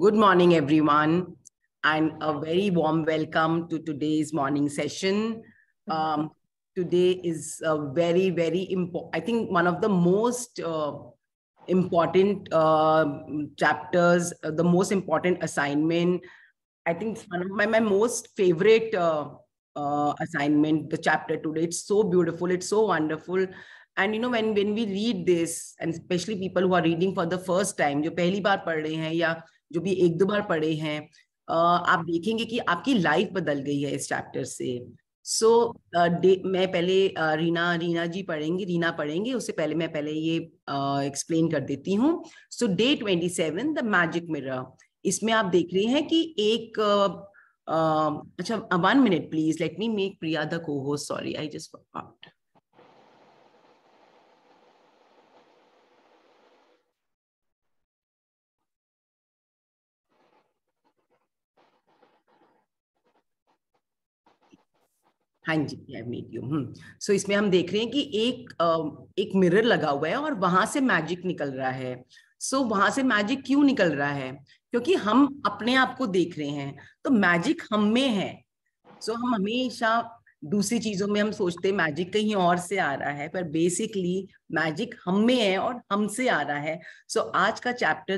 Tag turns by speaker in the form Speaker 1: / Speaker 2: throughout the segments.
Speaker 1: Good morning, everyone, and a very warm welcome to today's morning session. Today is a very, very important, I think one of the most important chapters, the most important assignment. I think it's one of my most favorite assignment, the chapter today. It's so beautiful, it's so wonderful. And you know, when we read this, and especially people who are reading for the first time, जो पहली बार पढ़ रहे हैं या जो भी एक दो बार पढ़े हैं, आप देखेंगे कि आपकी लाइफ बदल गई है इस चैप्टर से. मैं पहले रीना जी पढ़ेंगी, रीना पढ़ेंगे. उससे पहले मैं पहले ये एक्सप्लेन कर देती हूँ. So day 27, the magic mirror. इसमें आप देख रहे हैं कि एक अच्छा, 1 minute please, let me make Priya the co-host. Sorry, I just forgot. हाँ जी, आई मेड यू. सो इसमें हम देख रहे हैं कि एक मिरर लगा हुआ है और वहां से मैजिक निकल रहा है. सो वहां से मैजिक क्यों निकल रहा है? क्योंकि हम अपने आप को देख रहे हैं, तो मैजिक हम में है. सो हम हमेशा दूसरी चीजों में हम सोचते हैं मैजिक कहीं और से आ रहा है, पर बेसिकली मैजिक हम में है और हमसे आ रहा है. सो आज का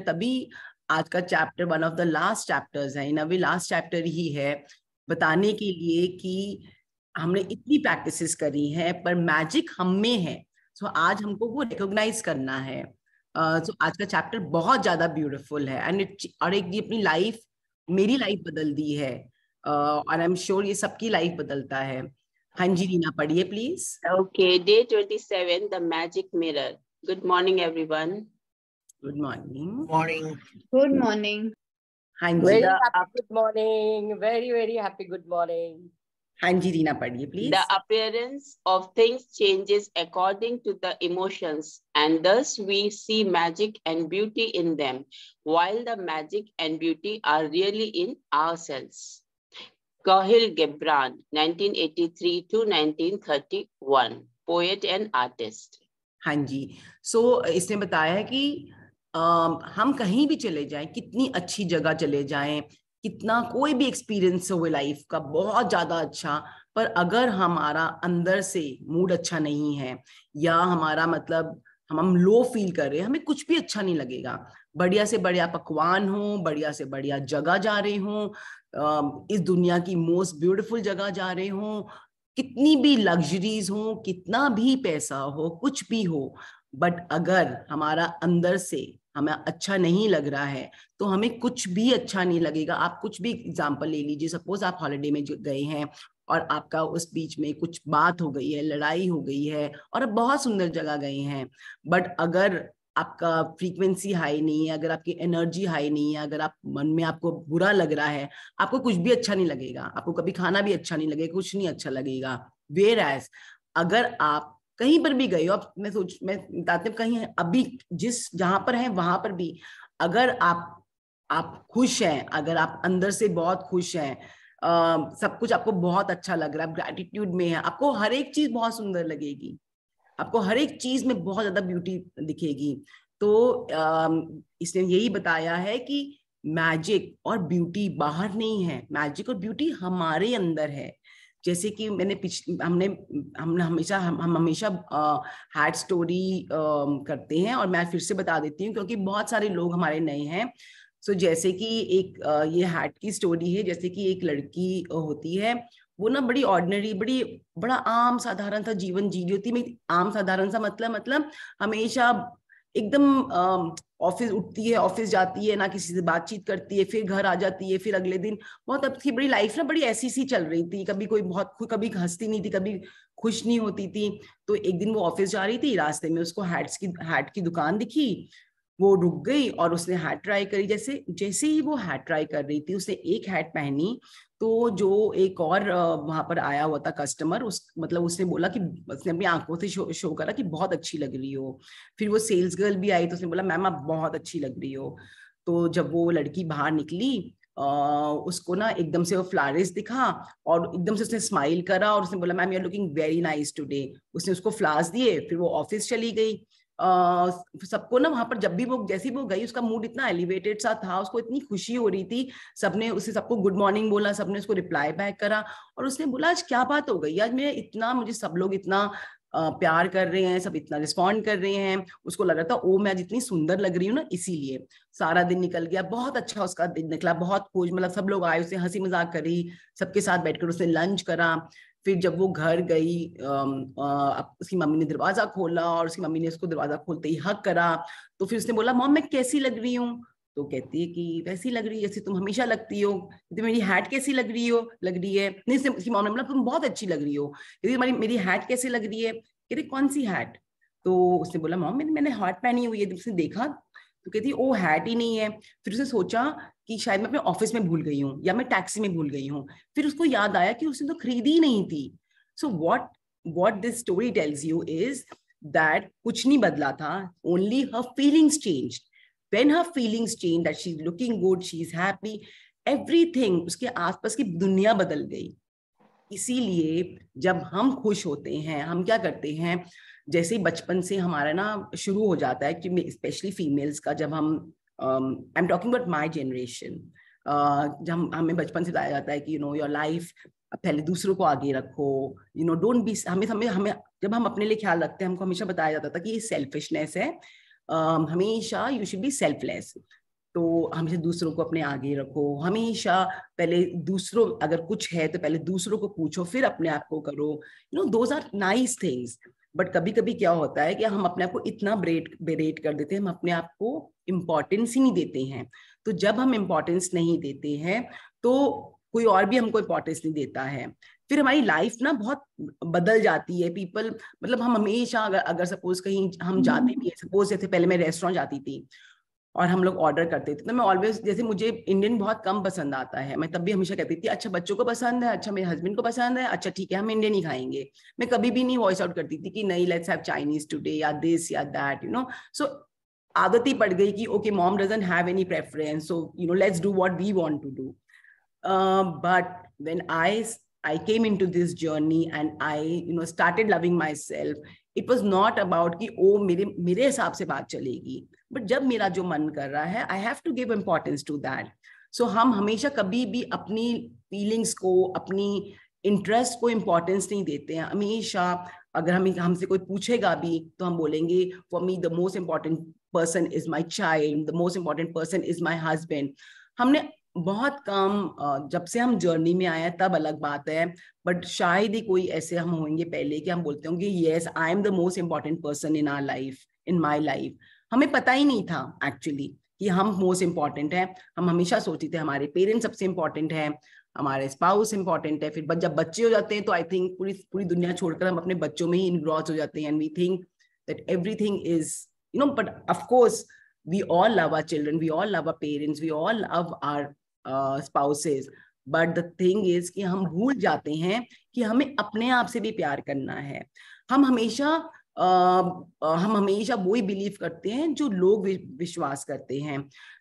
Speaker 1: chapter one of the last chapters है, in a way last chapter ही है, बताने के लिए कि हमने इतनी प्रैक्टिसेस करी हैं पर मैजिक हम में है. सो आज हमको वो रिकॉग्नाइज करना है. सो आज का चैप्टर बहुत ज्यादा ब्यूटीफुल है और एक अपनी लाइफ, मेरी लाइफ बदल दी है, और आई एम श्योर ये सबकी लाइफ बदलता है. हाँ जी, रीना पढ़िए please.
Speaker 2: Okay, day 27, the magic mirror. Good morning, everyone.
Speaker 1: Good morning.
Speaker 3: Morning.
Speaker 4: Good morning.
Speaker 1: हाँ जी.
Speaker 5: Very happy good morning. Very, very happy good morning.
Speaker 1: हाँ जी, रीना पढ़िए please.
Speaker 2: The appearance of things changes according to the emotions, and thus we see magic and beauty in them, while the magic and beauty are really in ourselves. Kahlil Gibran, 1983 to 1931, poet and artist.
Speaker 1: हाँ जी. सो इसने बताया है कि हम कहीं भी चले जाएं, कितनी अच्छी जगह चले जाएं, कितना कोई भी एक्सपीरियंस हो लाइफ का बहुत ज्यादा अच्छा, पर अगर हमारा अंदर से मूड अच्छा नहीं है या हमारा मतलब हम लो फील कर रहे हैं, हमें कुछ भी अच्छा नहीं लगेगा. बढ़िया से बढ़िया पकवान हो, बढ़िया से बढ़िया जगह जा रहे हो, इस दुनिया की मोस्ट ब्यूटीफुल जगह जा रहे हो, कितनी भी लग्जरीज हो, कितना भी पैसा हो, कुछ भी हो, बट अगर हमारा अंदर से हमें अच्छा नहीं लग रहा है तो हमें कुछ भी अच्छा नहीं लगेगा. आप कुछ भी एग्जांपल ले लीजिए. सपोज आप हॉलिडे में गए हैं और आपका उस बीच में कुछ बात हो गई है, लड़ाई हो गई है, और आप बहुत सुंदर जगह गए हैं, बट अगर आपका फ्रीक्वेंसी हाई नहीं है, अगर आपकी एनर्जी हाई नहीं है, अगर आप मन में आपको बुरा लग रहा है, आपको कुछ भी अच्छा नहीं लगेगा, आपको कभी खाना भी अच्छा नहीं लगेगा, कुछ नहीं अच्छा लगेगा. वेयर एज अगर आप कहीं पर भी गए हो, मैं बताती हूँ, कहीं अभी जहां पर है वहां पर भी अगर आप खुश हैं, अगर आप अंदर से बहुत खुश हैं, सब कुछ आपको बहुत अच्छा लग रहा है, ग्रैटिट्यूड में है, आपको हर एक चीज बहुत सुंदर लगेगी, आपको हर एक चीज में बहुत ज्यादा ब्यूटी दिखेगी. तो इसने यही बताया है कि मैजिक और ब्यूटी बाहर नहीं है, मैजिक और ब्यूटी हमारे अंदर है. जैसे कि हम हमेशा हैड स्टोरी करते हैं, और मैं फिर से बता देती हूँ क्योंकि बहुत सारे लोग हमारे नए हैं. सो जैसे कि एक ये हैड की स्टोरी है. जैसे कि एक लड़की होती है, वो ना बड़ी ऑर्डिनरी, बड़ा आम साधारण सा जीवन जी रही होती है. आम साधारण सा मतलब हमेशा एकदम ऑफिस उठती है, ऑफिस जाती है, ना किसी से बातचीत करती है, फिर घर आ जाती है, फिर अगले दिन बहुत अब की बड़ी लाइफ ना बड़ी ऐसी सी चल रही थी. कभी हंसती नहीं थी, कभी खुश नहीं होती थी. तो एक दिन वो ऑफिस जा रही थी, रास्ते में उसको हैट की दुकान दिखी. वो रुक गई और उसने हैट ट्राई करी. जैसे ही वो हैट ट्राई कर रही थी, उसने एक हैट पहनी, तो जो एक और वहां पर आया हुआ था कस्टमर, उसने बोला कि उसने अपनी आंखों से शो करा कि बहुत अच्छी लग रही हो. फिर वो सेल्स गर्ल भी आई तो उसने बोला मैम आप बहुत अच्छी लग रही हो. तो जब वो लड़की बाहर निकली, उसको ना एकदम से वो फ्लावर्स दिखा और एकदम से उसने स्माइल करा और उसने बोला ma'am you are looking very nice today. उसने उसको फ्लावर्स दिए, फिर वो ऑफिस चली गई. सबको ना वहां पर जब भी वो जैसे वो गई उसका मूड इतना एलिवेटेड सा था, उसको इतनी खुशी हो रही थी, सबने उसे सबको गुड मॉर्निंग बोला, सबने उसको रिप्लाई बैक करा और उसने बोला आज क्या बात हो गई, आज मैं इतना, मुझे सब लोग इतना प्यार कर रहे हैं, सब इतना रिस्पॉन्ड कर रहे हैं। उसको लग रहा था ओ मैं आज इतनी सुंदर लग रही हूँ ना, इसीलिए। सारा दिन निकल गया, बहुत अच्छा उसका दिन निकला, बहुत खुश, मतलब सब लोग आए, उसे हंसी मजाक करी, सबके साथ बैठकर उसने लंच करा। फिर जब वो घर गई उसकी मम्मी ने दरवाजा खोला और उसकी मम्मी ने उसको दरवाजा खोलते ही हक करा। तो फिर उसने बोला मॉम मैं कैसी लग रही हूँ? तो कहती है कि वैसी लग रही है जैसे तुम हमेशा लगती हो। तो मेरी हैट कैसी लग रही है? नहीं, उसकी मॉम ने बोला तुम बहुत अच्छी लग रही हो। कहती मेरी हैट कैसे लग रही है? कहती कौन सी हैट? तो उसने बोला मॉम मैंने हैट पहनी हुई है। उसने देखा तो कहती ओ हैट ही नहीं है। फिर उसने सोचा कि शायद मैं अपने ऑफिस में भूल गई हूँ या मैं टैक्सी में भूल गई हूँ। फिर उसको याद आया कि उसने तो खरीदी ही नहीं थी। So what this story tells you is that कुछ नहीं बदला था, only her feelings changed. When her feelings change, that she is looking good, she is happy, everything, उसके आसपास की दुनिया बदल गई। इसीलिए जब हम खुश होते हैं, हम क्या करते हैं, जैसे ही बचपन से हमारा ना शुरू हो जाता है कि स्पेशली फीमेल्स का, जब हम I am talking about my generation, जब हमें बचपन से बताया जाता है कि योर लाइफ पहले दूसरों को आगे रखो, डोंट बी, हमें हमें हमें जब हम अपने लिए ख्याल रखते हैं, हमको हमेशा बताया जाता था कि ये सेल्फिशनेस है, हमेशा यू शुड बी सेल्फलेस। तो हमेशा दूसरों को अपने आगे रखो, हमेशा पहले दूसरों, अगर कुछ है तो पहले दूसरों को पूछो फिर अपने आप को करो, those are nice things. But कभी कभी क्या होता है कि हम अपने आप को इतना बेरेट कर देते हैं, हम अपने आप को इम्पोर्टेंस ही नहीं देते हैं। तो जब हम इम्पोर्टेंस नहीं देते हैं तो कोई और भी हमको इम्पोर्टेंस नहीं देता है, फिर हमारी लाइफ ना बहुत बदल जाती है। पीपल, मतलब हम हमेशा अगर सपोज कहीं हम जाते भी है, सपोज जैसे पहले मैं रेस्टोरेंट जाती थी और हम लोग ऑर्डर करते थे, तो मैं ऑलवेज, जैसे मुझे इंडियन बहुत कम पसंद आता है, मैं तब भी हमेशा कहती थी अच्छा बच्चों को पसंद है, अच्छा मेरे हस्बैंड को पसंद है, अच्छा ठीक है हम इंडियन ही खाएंगे। मैं कभी भी नहीं वॉइस आउट करती थी कि नहीं लेट्स हैव चाइनीज टुडे या दिस या दैट, सो आदत ही पड़ गई कि okay mom doesn't have any preference, so let's do what we want to do. but when I came into this journey and I started loving myself, it was not about कि ओ मेरे हिसाब से बात चलेगी, but जब मेरा जो मन कर रहा है I have to give importance to that. So हम हमेशा कभी भी अपनी फीलिंग्स को, अपनी इंटरेस्ट को इम्पोर्टेंस नहीं देते हैं। हमेशा अगर हमसे कोई पूछेगा भी तो हम बोलेंगे for me the most important person is my child, the most important person is my husband. हमने बहुत कम, जब से हम जर्नी में आए हैं तब अलग बात है, बट शायद ही कोई ऐसे हम होंगे पहले कि हम बोलते होंगे yes I am the most important person in our life, in my life. हमें पता ही नहीं था एक्चुअली कि हम मोस्ट इम्पोर्टेंट हैं। हम हमेशा सोचते थे हमारे पेरेंट्स सबसे इम्पोर्टेंट है, हमारे स्पाउस इम्पोर्टेंट है, फिर जब बच्चे हो जाते हैं तो आई थिंक पूरी दुनिया छोड़कर हम अपने बच्चों में ही इनग्रॉस हो जाते हैं, and we think that everything is but of course we all love our children, we all love our parents, we all love our spouses, but the thing is कि हम भूल जाते हैं कि हमें अपने आप से भी प्यार करना है। हम हमेशा वही बिलीव करते हैं जो लोग विश्वास करते हैं।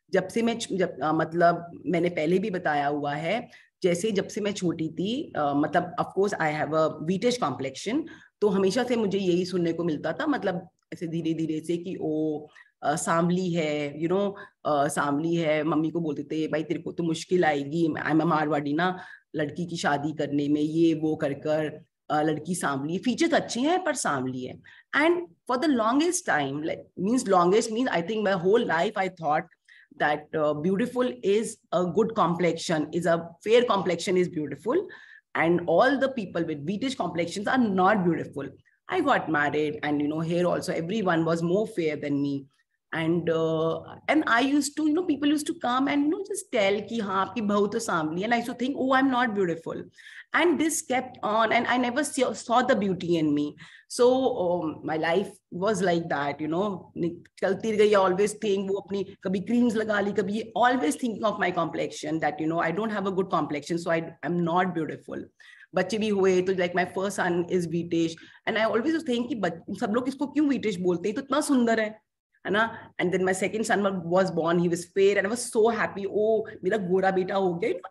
Speaker 1: मतलब मैंने पहले भी बताया हुआ है, जैसे जब से मैं छोटी थी, मतलब of course I have a wheatish complexion, तो हमेशा से मुझे यही सुनने को मिलता था, मतलब ऐसे धीरे धीरे से कि ओ सांवली है, सांवली है। मम्मी को बोलते थे भाई तेरे को तो मुश्किल आएगी, आई एम मारवाड़ी ना, लड़की की शादी करने में, ये वो कर लड़की सांवली, फीचर्स अच्छे हैं पर सांवली है। And for the longest time, longest means I think my whole life I thought that beautiful is a good complexion, is a fair complexion is beautiful, and all the people with British complexions are not beautiful. I got married, and here also everyone was more fair than me, and I used to, people used to come and just tell ki haan aapki bahu to samli, and I used to think, oh, I'm not beautiful, and this kept on, and I never saw the beauty in me. So my life was like that, chalti gayi, always think wo apni kabhi creams laga li, kabhi always thinking of my complexion, that I don't have a good complexion, so I'm not beautiful. बच्चे भी हुए तो like my first son is wheatish, and I always think कि सब लोग इसको क्यों wheatish बोलते हैं, तो इतना सुंदर है ना। And then my second son was born, he was fair, and I was so happy, oh मेरा गोरा बेटा हो गया।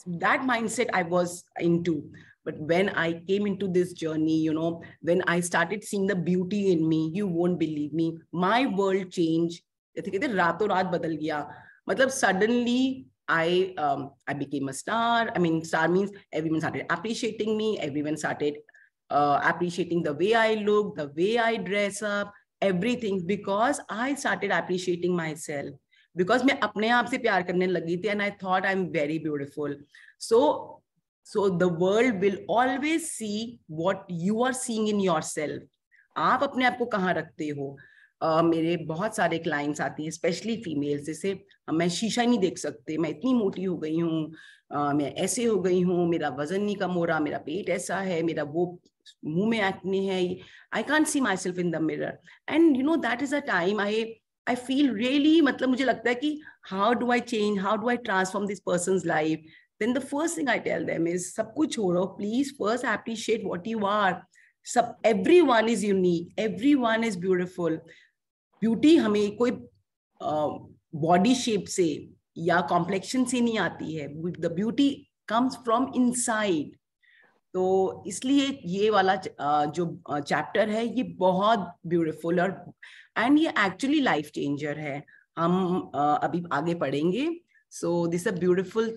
Speaker 1: that mindset I was into. But when I came into this journey, you know, when I started seeing the beauty in me, you won't believe me, my world changed. कहते रातों रात बदल गया. मतलब suddenly I became a star. I mean, star means everyone started appreciating me. Everyone started appreciating the way I look, the way I dress up, everything, because I started appreciating myself. Because मैं अपने आप से प्यार करने लगी थी, and I thought I'm very beautiful. So the world will always see what you are seeing in yourself. आप अपने आप को कहाँ रखते हो? मेरे बहुत सारे क्लाइंट्स आती हैं, स्पेशली फीमेल्स, जैसे मैं शीशा ही नहीं देख सकते, मैं इतनी मोटी हो गई हूँ, मैं ऐसे हो गई हूँ, मेरा वजन नहीं कम हो रहा, मेरा पेट ऐसा है, मेरा वो मुंह में एक्ने है, I can't see myself in the mirror. And you know that is a time I feel really, मतलब मुझे लगता है कि how do I change, how do I transform this person's life. Then the first thing I tell them is, सब कुछ छोड़ो, please first appreciate what you are. Everyone is unique, everyone is beautiful. Beauty हमें कोई body shape से या complexion से नहीं आती है. The beauty comes from inside. तो इसलिए ये वाला जो चैप्टर है ये बहुत ब्यूटीफुल और एंड ये एक्चुअली लाइफ चेंजर है. हम अभी आगे पढ़ेंगे. So this a beautiful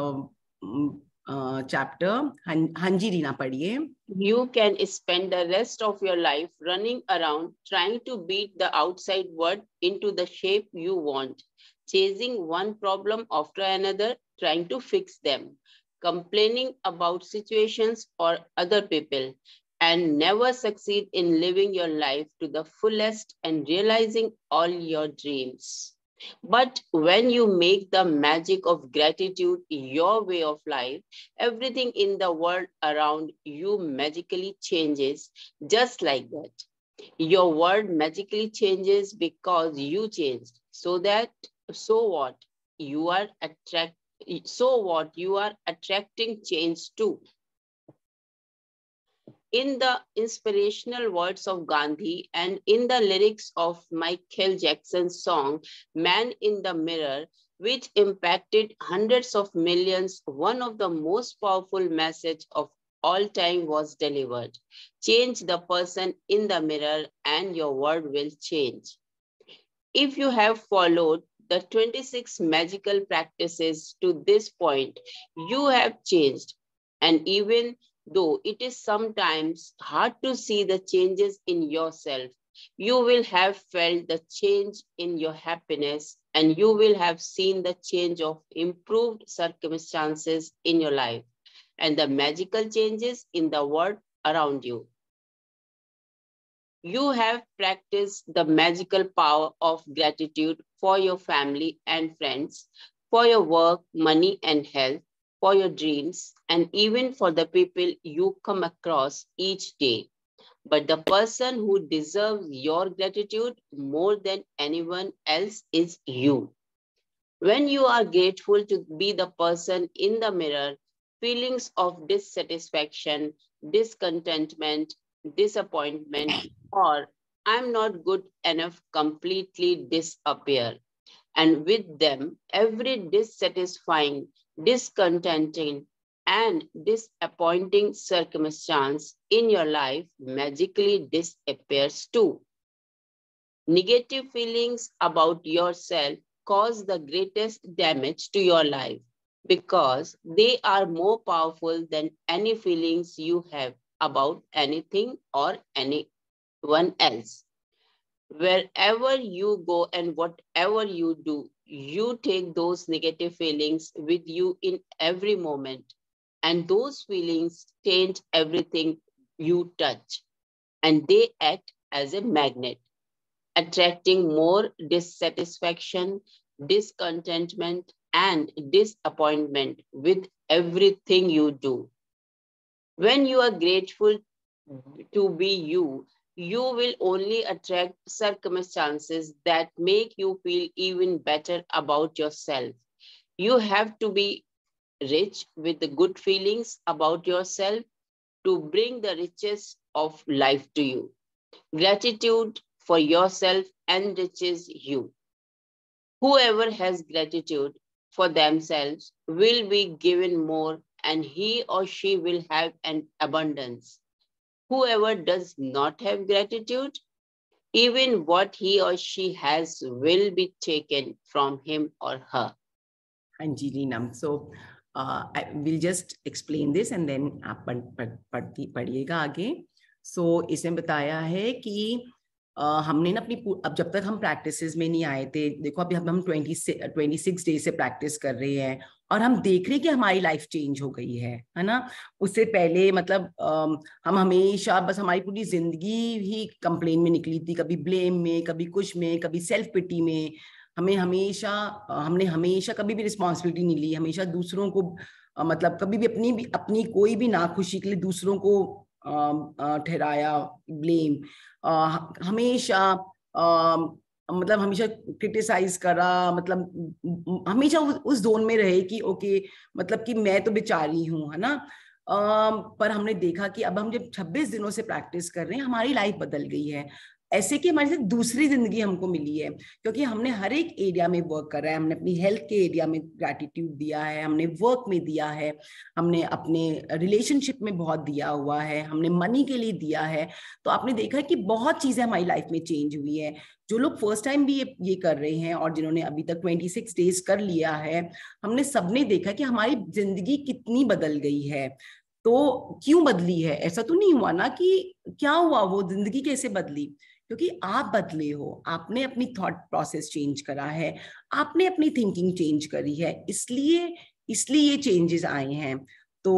Speaker 1: chapter. हाँ जी रीना, पढ़िए.
Speaker 2: You can spend the rest of your life running around trying to beat the outside world into the shape you want, chasing one problem after another, trying to fix them, complaining about situations or other people, and never succeed in living your life to the fullest and realizing all your dreams. But when you make the magic of gratitude your way of life, everything in the world around you magically changes just like that. Your world magically changes because you changed. So what? You are attracting change too. In the inspirational words of Gandhi and in the lyrics of Michael Jackson's song, Man in the Mirror, which impacted hundreds of millions, one of the most powerful messages of all time was delivered. Change the person in the mirror and your world will change. If you have followed the 26 magical practices to this point, you have changed. And even though it is sometimes hard to see the changes in yourself, you will have felt the change in your happiness and you will have seen the change of improved circumstances in your life and the magical changes in the world around you. You have practiced the magical power of gratitude for your family and friends, for your work, money and health, for your dreams, and even for the people you come across each day. But the person who deserves your gratitude more than anyone else is you. When you are grateful to be the person in the mirror, feelings of dissatisfaction, discontentment, disappointment, or I'm not good enough completely disappear. And with them, every dissatisfying, discontenting, and disappointing circumstance in your life magically disappears too. Negative feelings about yourself cause the greatest damage to your life because they are more powerful than any feelings you have about anything or anyone else. Wherever you go and whatever you do, you take those negative feelings with you in every moment. And those feelings change everything you touch. And they act as a magnet, attracting more dissatisfaction, discontentment, and disappointment with everything you do. When you are grateful to be you, you will only attract circumstances that make you feel even better about yourself. You have to be rich with the good feelings about yourself to bring the riches of life to you. Gratitude for yourself enriches you. Whoever has gratitude for themselves will be given more, and he or she will have an abundance. Whoever does not have gratitude, even what he or she has will be taken from him or her.
Speaker 1: Anji Neenam. So I will just explain this and then आप पढ़िएगा आगे. So इसने बताया है कि हमने ना अपनी अब जब तक हम प्रैक्टिसेस में नहीं आए थे, देखो अभी हम 26 डेज से प्रैक्टिस कर रहे हैं और हम देख रहे हैं कि हमारी लाइफ चेंज हो गई है ना. उससे पहले मतलब हम हमेशा बस हमारी पूरी जिंदगी ही कंप्लेन में निकली थी, कभी ब्लेम में, कभी कुछ में, कभी सेल्फ पिटी में. हमने हमेशा कभी भी रिस्पॉन्सिबिलिटी नहीं ली, हमेशा दूसरों को मतलब कभी भी अपनी कोई भी नाखुशी के लिए दूसरों को ठहराया ब्लेम. हमेशा मतलब हमेशा क्रिटिसाइज करा, मतलब हमेशा उस जोन में रहे कि ओके मतलब कि मैं तो बेचारी हूँ, है ना. पर हमने देखा कि अब हम जब 26 दिनों से प्रैक्टिस कर रहे हैं, हमारी लाइफ बदल गई है. ऐसे कि हमारे साथ दूसरी जिंदगी हमको मिली है, क्योंकि हमने हर एक एरिया में वर्क करा है. हमने अपनी हेल्थ के एरिया में ग्रैटिट्यूड दिया है, हमने वर्क में दिया है, हमने अपने रिलेशनशिप में बहुत दिया हुआ है, हमने मनी के लिए दिया है. तो आपने देखा है कि बहुत चीजें हमारी लाइफ में चेंज हुई है. जो लोग फर्स्ट टाइम भी ये कर रहे हैं और जिन्होंने अभी तक 26 डेज कर लिया है, हमने सबने देखा कि हमारी जिंदगी कितनी बदल गई है. तो क्यों बदली है? ऐसा तो नहीं हुआ ना कि क्या हुआ, वो जिंदगी कैसे बदली? क्योंकि आप बदले हो, आपने अपनी थॉट प्रोसेस चेंज करा है, आपने अपनी थिंकिंग चेंज करी है, इसलिए ये चेंजेस आए हैं. तो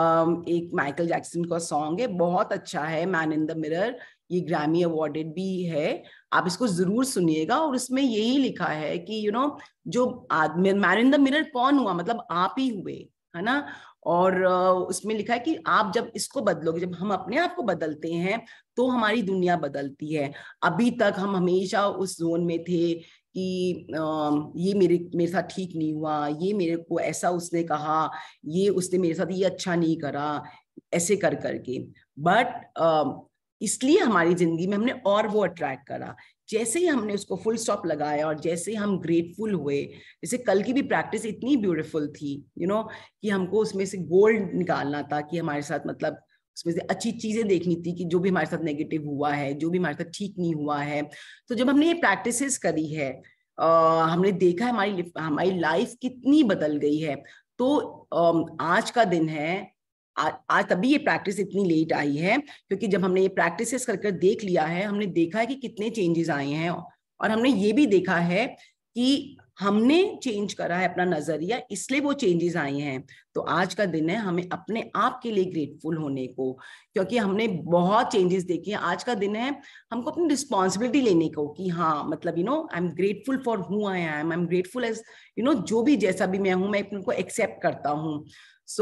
Speaker 1: एक माइकल जैक्सन का सॉन्ग है, बहुत अच्छा है, मैन इन द मिरर. ये ग्रैमी अवार्डेड भी है, आप इसको जरूर सुनिएगा. और उसमें यही लिखा है कि जो आदमी मैन इन द मिरर कौन हुआ, मतलब आप ही हुए, है ना. और उसमें लिखा है कि आप जब इसको बदलोगे, जब हम अपने आप को बदलते हैं तो हमारी दुनिया बदलती है. अभी तक हम हमेशा उस जोन में थे कि ये मेरे साथ ठीक नहीं हुआ, ये मेरे को ऐसा उसने कहा, ये उसने मेरे साथ ये अच्छा नहीं करा, ऐसे कर करके. बट इसलिए हमारी जिंदगी में हमने और वो अट्रैक्ट करा. जैसे ही हमने उसको फुल स्टॉप लगाया और जैसे ही हम ग्रेटफुल हुए, जैसे कल की भी प्रैक्टिस इतनी ब्यूटीफुल थी कि हमको उसमें से गोल्ड निकालना था, कि हमारे साथ मतलब उसमें से अच्छी चीजें देखनी थी, कि जो भी हमारे साथ नेगेटिव हुआ है, जो भी हमारे साथ ठीक नहीं हुआ है. तो जब हमने ये प्रैक्टिसेस करी है, हमने देखा हमारी लाइफ कितनी बदल गई है. तो आज का दिन है, आज तभी ये प्रैक्टिस इतनी लेट आई है, क्योंकि जब हमने ये प्रैक्टिसेस करके देख लिया है, हमने देखा है कि कितने चेंजेस आए हैं. और हमने ये भी देखा है कि हमने चेंज करा है अपना नजरिया, इसलिए वो चेंजेस आए हैं. तो आज का दिन है हमें अपने आप के लिए ग्रेटफुल होने को, क्योंकि हमने बहुत चेंजेस देखे हैं. आज का दिन है हमको अपनी रिस्पॉन्सिबिलिटी लेने को, कि हाँ मतलब I am grateful for who I am grateful as जो भी जैसा भी मैं हूँ, मैं अपने को एक्सेप्ट करता हूँ. सो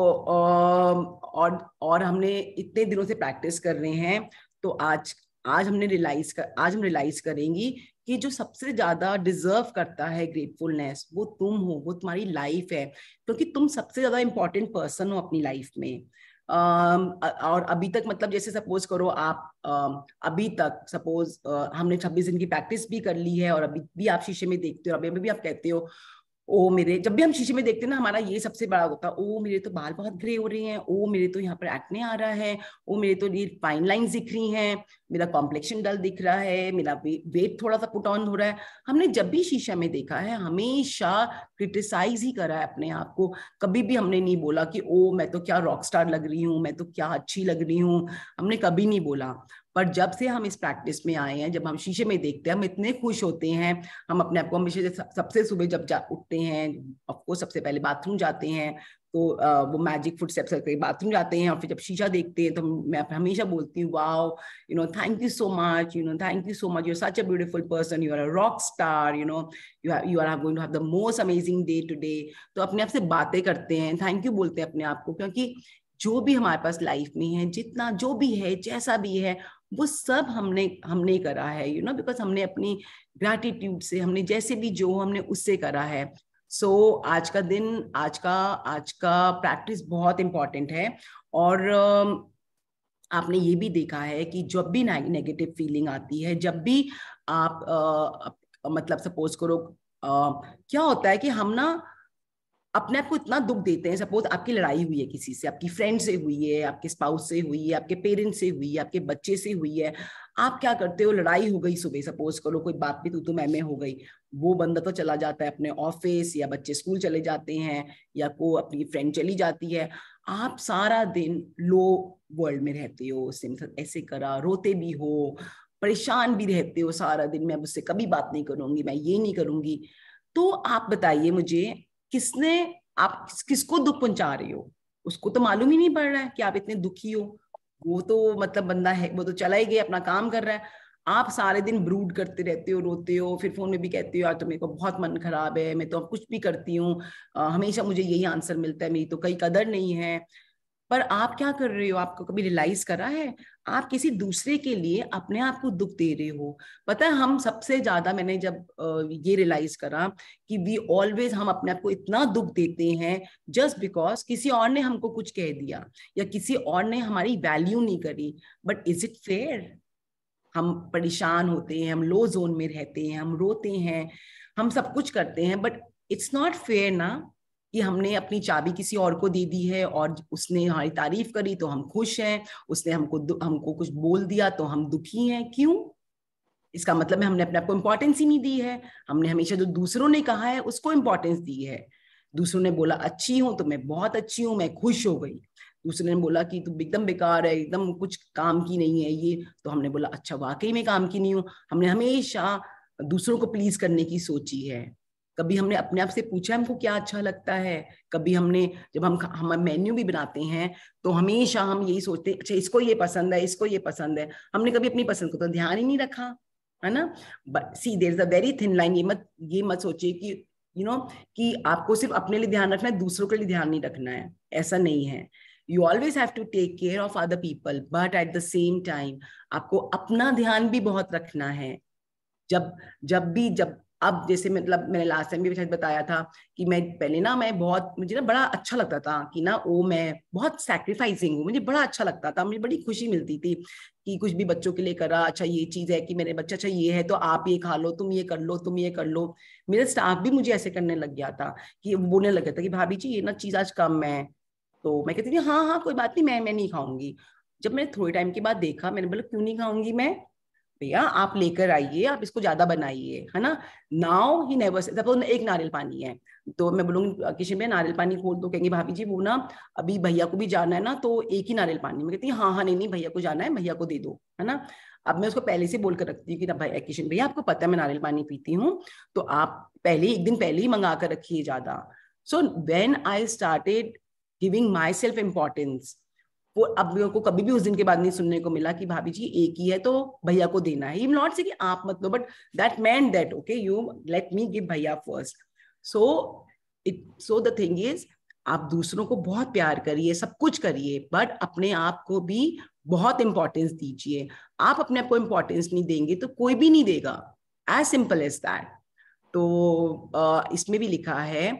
Speaker 1: और हमने इतने दिनों से प्रैक्टिस कर रहे हैं. तो आज हम रियलाइज करेंगी कि जो सबसे ज्यादा डिजर्व करता है ग्रेटफुलनेस, वो तुम हो, वो तुम्हारी लाइफ है, क्योंकि तुम सबसे ज्यादा इंपॉर्टेंट पर्सन हो अपनी लाइफ में. और अभी तक मतलब जैसे सपोज करो आप अभी तक सपोज हमने 26 दिन की प्रैक्टिस भी कर ली है, और अभी भी आप शीशे में देखते हो, अभी भी आप कहते हो जब भी हम शीशे में देखते हैं ना, हमारा ये सबसे बड़ा होता है, ओ मेरे तो बाल बहुत ग्रे हो रहे हैं, ओ मेरे तो यहाँ पर एक्ने आ रहा है, ओ मेरे तो ये फाइन लाइंस दिख रही हैं, मेरा कॉम्प्लेक्शन डल दिख रहा है, मेरा वेट थोड़ा सा पुट ऑन हो रहा है. हमने जब भी शीशा में देखा है, हमेशा क्रिटिसाइज ही करा है अपने आप को. कभी भी हमने नहीं बोला कि ओ मैं तो क्या रॉक स्टार लग रही हूँ, मैं तो क्या अच्छी लग रही हूँ, हमने कभी नहीं बोला. पर जब से हम इस प्रैक्टिस में आए हैं, जब हम शीशे में देखते हैं, हम इतने खुश होते हैं. हम अपने आप को हमेशा सबसे सुबह जब उठते हैं, ऑफकोर्स सबसे पहले बाथरूम जाते हैं, तो वो मैजिक फुट स्टेप्स करके बाथरूम जाते हैं, और फिर जब शीशा देखते हैं तो मैं हमेशा बोलती हूँ wow thank you so much, thank you so much, you are such a beautiful person, you are a rock star, you are going to have the most amazing day today. तो अपने आप से बातें करते हैं, थैंक यू बोलते हैं अपने आप को, क्योंकि जो भी हमारे पास लाइफ में है, जितना जो भी है, जैसा भी है, वो सब हमने करा है, बिकॉज हमने अपनी ग्रैटिट्यूड से, हमने जैसे भी जो हमने उससे करा है. सो आज का दिन, आज का प्रैक्टिस बहुत इंपॉर्टेंट है. और आपने ये भी देखा है कि जब भी नेगेटिव फीलिंग आती है, जब भी आप मतलब सपोज करो क्या होता है कि हम ना अपने आप को इतना दुख देते हैं। सपोज आपकी लड़ाई हुई है किसी से, आपकी फ्रेंड से हुई है, आपके स्पाउस से हुई है, आपके पेरेंट्स से हुई है, आपके बच्चे से हुई है। आप क्या करते हो, लड़ाई हो गई सुबह, सपोज करो कोई बात भी तू मैं हो गई, वो बंदा तो चला जाता है अपने ऑफिस, या बच्चे स्कूल चले जाते हैं, या को अपनी फ्रेंड चली जाती है। आप सारा दिन लो वर्ल्ड में रहते हो, उससे मतलब ऐसे करा, रोते भी हो, परेशान भी रहते हो सारा दिन, मैं उससे कभी बात नहीं करूंगी, मैं ये नहीं करूंगी। तो आप बताइए मुझे, किसने, आप किसको दुख पहुंचा रहे हो? उसको तो मालूम ही नहीं पड़ रहा है कि आप इतने दुखी हो। वो तो मतलब बंदा है, वो तो चला ही गया, अपना काम कर रहा है। आप सारे दिन ब्रूड करते रहते हो, रोते हो, फिर फोन में भी कहते हो यार तो मेरे को बहुत मन खराब है, मैं तो अब कुछ भी करती हूँ, हमेशा मुझे यही आंसर मिलता है, मेरी तो कई कदर नहीं है। पर आप क्या कर रहे हो? आपको कभी रियलाइज करा है? आप किसी दूसरे के लिए अपने आप को दुख दे रहे हो। पता है, हम सबसे ज्यादा, मैंने जब ये रियलाइज करा कि वी ऑलवेज, हम अपने आप को इतना दुख देते हैं जस्ट बिकॉज किसी और ने हमको कुछ कह दिया, या किसी और ने हमारी वैल्यू नहीं करी। But is it fair? हम परेशान होते हैं, हम लो जोन में रहते हैं, हम रोते हैं, हम सब कुछ करते हैं, बट इट्स नॉट फेयर ना कि हमने अपनी चाबी किसी और को दे दी है और उसने हमारी तारीफ करी तो हम खुश हैं, उसने हमको कुछ बोल दिया तो हम दुखी हैं। क्यों? इसका मतलब है हमने अपने आप को इंपॉर्टेंस ही नहीं दी है। हमने हमेशा जो दूसरों ने कहा है उसको इंपॉर्टेंस दी है। दूसरों ने बोला अच्छी हूं तो मैं बहुत अच्छी हूं, मैं खुश हो गई। दूसरे ने बोला कि तू एकदम बेकार है, एकदम कुछ काम की नहीं है ये, तो हमने बोला अच्छा वाकई में काम की नहीं हूं। हमने हमेशा दूसरों को प्लीज करने की सोची है। कभी हमने अपने आप से पूछा हमको क्या अच्छा लगता है? कभी हमने, जब हम मेन्यू भी बनाते हैं तो हमेशा हम यही सोचते हैं अच्छा इसको ये पसंद है, इसको ये पसंद है। हमने कभी अपनी पसंद को तो ध्यान ही नहीं रखा, है ना? But see there is a very thin line. ये मत सोचिए कि कि आपको सिर्फ अपने लिए ध्यान रखना है, दूसरों के लिए ध्यान नहीं रखना है। ऐसा नहीं है। You always have to take care of other people, but at the same time आपको अपना ध्यान भी बहुत रखना है। जब जब अब जैसे मतलब मैंने लास्ट टाइम भी शायद बताया था कि मैं पहले ना, मैं बहुत, मुझे ना बड़ा अच्छा लगता था कि ना वो मैं बहुत सैक्रिफाइसिंग हूँ, मुझे बड़ा अच्छा लगता था, मुझे बड़ी खुशी मिलती थी कि कुछ भी बच्चों के लिए करा। अच्छा ये चीज है कि मेरे बच्चा, अच्छा ये है तो आप ये खा लो, तुम ये कर लो, तुम ये कर लो। मेरा स्टाफ भी मुझे ऐसे करने लग गया था कि बोलने लग गया था कि भाभी जी ये ना चीज आज कम है। तो मैं कहती थी हाँ हाँ कोई बात नहीं, मैं नहीं खाऊंगी। जब मैंने थोड़े टाइम के बाद देखा, मैंने बोला क्यों नहीं खाऊंगी मैं? भैया आप लेकर आइए, आप इसको ज्यादा बनाइए, है ना। नाउ ही नेवर, सपोज एक नारियल पानी है तो मैं बोलूंगी किचन में नारियल पानी खोल दो, कहेंगे भाभी जी वो ना अभी भैया को भी जाना है ना, तो एक ही नारियल पानी। मैं कहती हूँ हाँ हाँ नहीं नहीं भैया को जाना है, भैया को दे दो, है ना। अब मैं उसको पहले से बोलकर रखती हूँ कि ना भाई किशन भैया आपको पता है मैं नारियल पानी पीती हूँ, तो आप पहले एक दिन पहले ही मंगा कर रखिए ज्यादा। So when I started giving myself importance, वो अब मेरे को कभी भी उस दिन के बाद नहीं सुनने को मिला कि भाभी जी एक ही है तो भैया को देना है। नॉट से कि आप मत लो, but that meant that okay you let me give भैया first. So so the thing is, आप दूसरों को बहुत प्यार करिए, सब कुछ करिए, बट अपने आप को भी बहुत इंपॉर्टेंस दीजिए। आप अपने आप को इंपॉर्टेंस नहीं देंगे तो कोई भी नहीं देगा, एज सिंपल एज दैट। तो इसमें भी लिखा है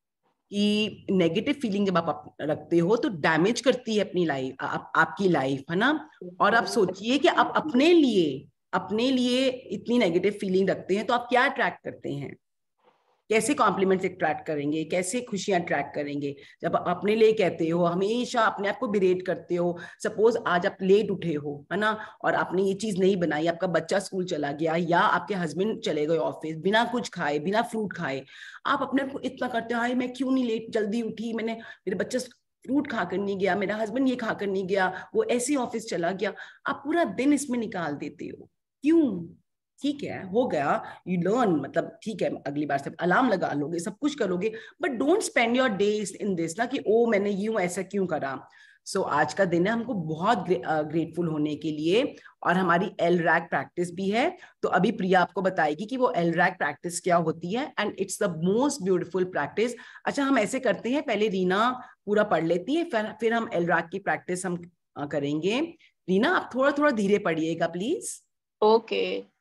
Speaker 1: कि नेगेटिव फीलिंग जब आप रखते हो तो डैमेज करती है अपनी लाइफ, आपकी लाइफ, है ना। और आप सोचिए कि आप अपने लिए इतनी नेगेटिव फीलिंग रखते हैं तो आप क्या अट्रैक्ट करते हैं? कैसे कॉम्प्लीमेंट्स अट्रैक्ट करेंगे, कैसे खुशियां अट्रैक्ट करेंगे? जब आप अपने लिए कहते हो, हमेशा अपने आप को बिरेट करते हो। सपोज आज आप लेट उठे हो, है ना, और आपने ये चीज नहीं बनाई, आपका बच्चा स्कूल चला गया या आपके हस्बैंड चले गए ऑफिस बिना कुछ खाए, बिना फ्रूट खाए, आप अपने आप को इतना करते हो हाय मैं क्यों नहीं लेट जल्दी उठी, मैंने, मेरे बच्चा फ्रूट खाकर नहीं गया, मेरा हस्बैंड ये खाकर नहीं गया, वो ऐसे ऑफिस चला गया। आप पूरा दिन इसमें निकाल देते हो। क्यों? ठीक है हो गया, यू लर्न, मतलब ठीक है अगली बार से अलार्म लगा लोगे, सब कुछ करोगे, but don't spend your days in this ना कि ओ मैंने यूं ऐसा क्यों करा। सो आज का दिन है हमको बहुत ग्रेटफुल होने के लिए, और हमारी एल रैक प्रैक्टिस भी है। तो अभी प्रिया आपको बताएगी कि वो एल रैक प्रैक्टिस क्या होती है, and it's the most beautiful practice. अच्छा हम ऐसे करते हैं, पहले रीना पूरा पढ़ लेती है, फिर हम एल रैक की प्रैक्टिस हम करेंगे। रीना आप थोड़ा थोड़ा धीरे पढ़िएगा please.
Speaker 2: Okay.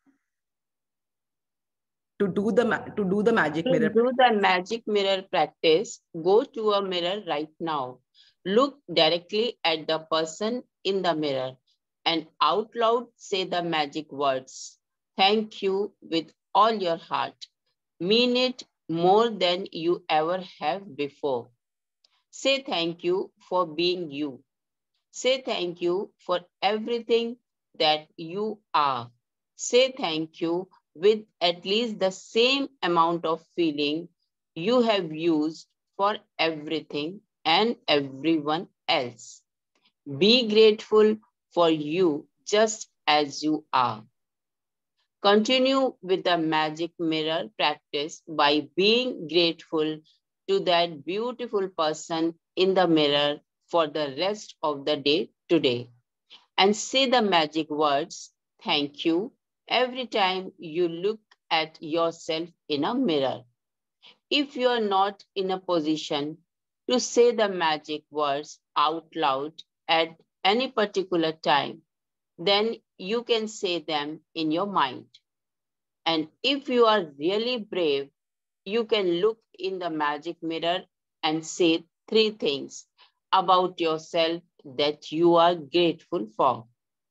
Speaker 1: To do the magic
Speaker 2: To
Speaker 1: mirror.
Speaker 2: do the magic mirror practice, go to a mirror right now. Look directly at the person in the mirror and out loud say the magic words. Thank you with all your heart. Mean it more than you ever have before. Say thank you for being you. Say thank you for everything that you are. Say thank you with at least the same amount of feeling you have used for everything and everyone else. Be grateful for you just as you are. Continue with the magic mirror practice by being grateful to that beautiful person in the mirror for the rest of the day today. And say the magic words, thank you, every time you look at yourself in a mirror. If you are not in a position to say the magic words out loud at any particular time, then you can say them in your mind. And if you are really brave, you can look in the magic mirror and say 3 things about yourself that you are grateful for.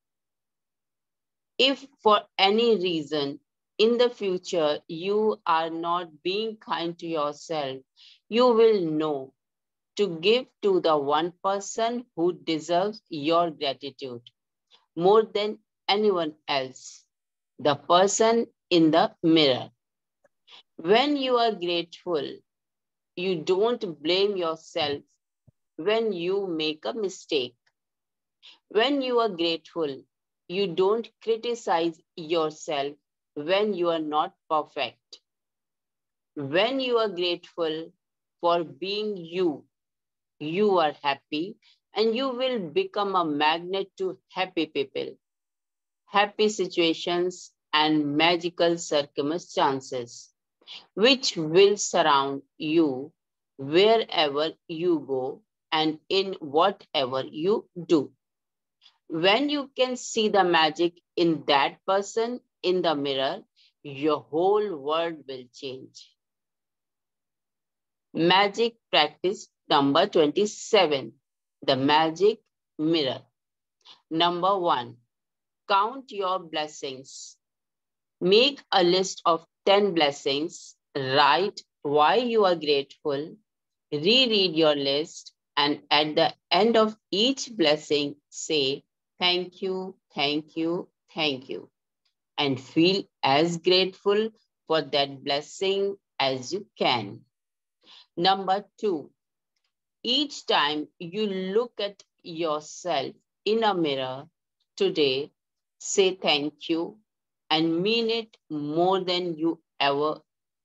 Speaker 2: If for any reason in the future you are not being kind to yourself, you will know to give to the one person who deserves your gratitude more than anyone else, the person in the mirror. When you are grateful, you don't blame yourself when you make a mistake. When you are grateful, you don't criticize yourself when you are not perfect. When you are grateful for being you, you are happy and you will become a magnet to happy people, happy situations, and magical circumstances, which will surround you wherever you go and in whatever you do. When you can see the magic in that person in the mirror, your whole world will change. Magic practice number 27, the magic mirror. Number 1, count your blessings. Make a list of 10 blessings. Write why you are grateful. Reread your list, and at the end of each blessing, say, thank you, thank you, thank you, and feel as grateful for that blessing as you can. Number 2, each time you look at yourself in a mirror today, say thank you and mean it more than you ever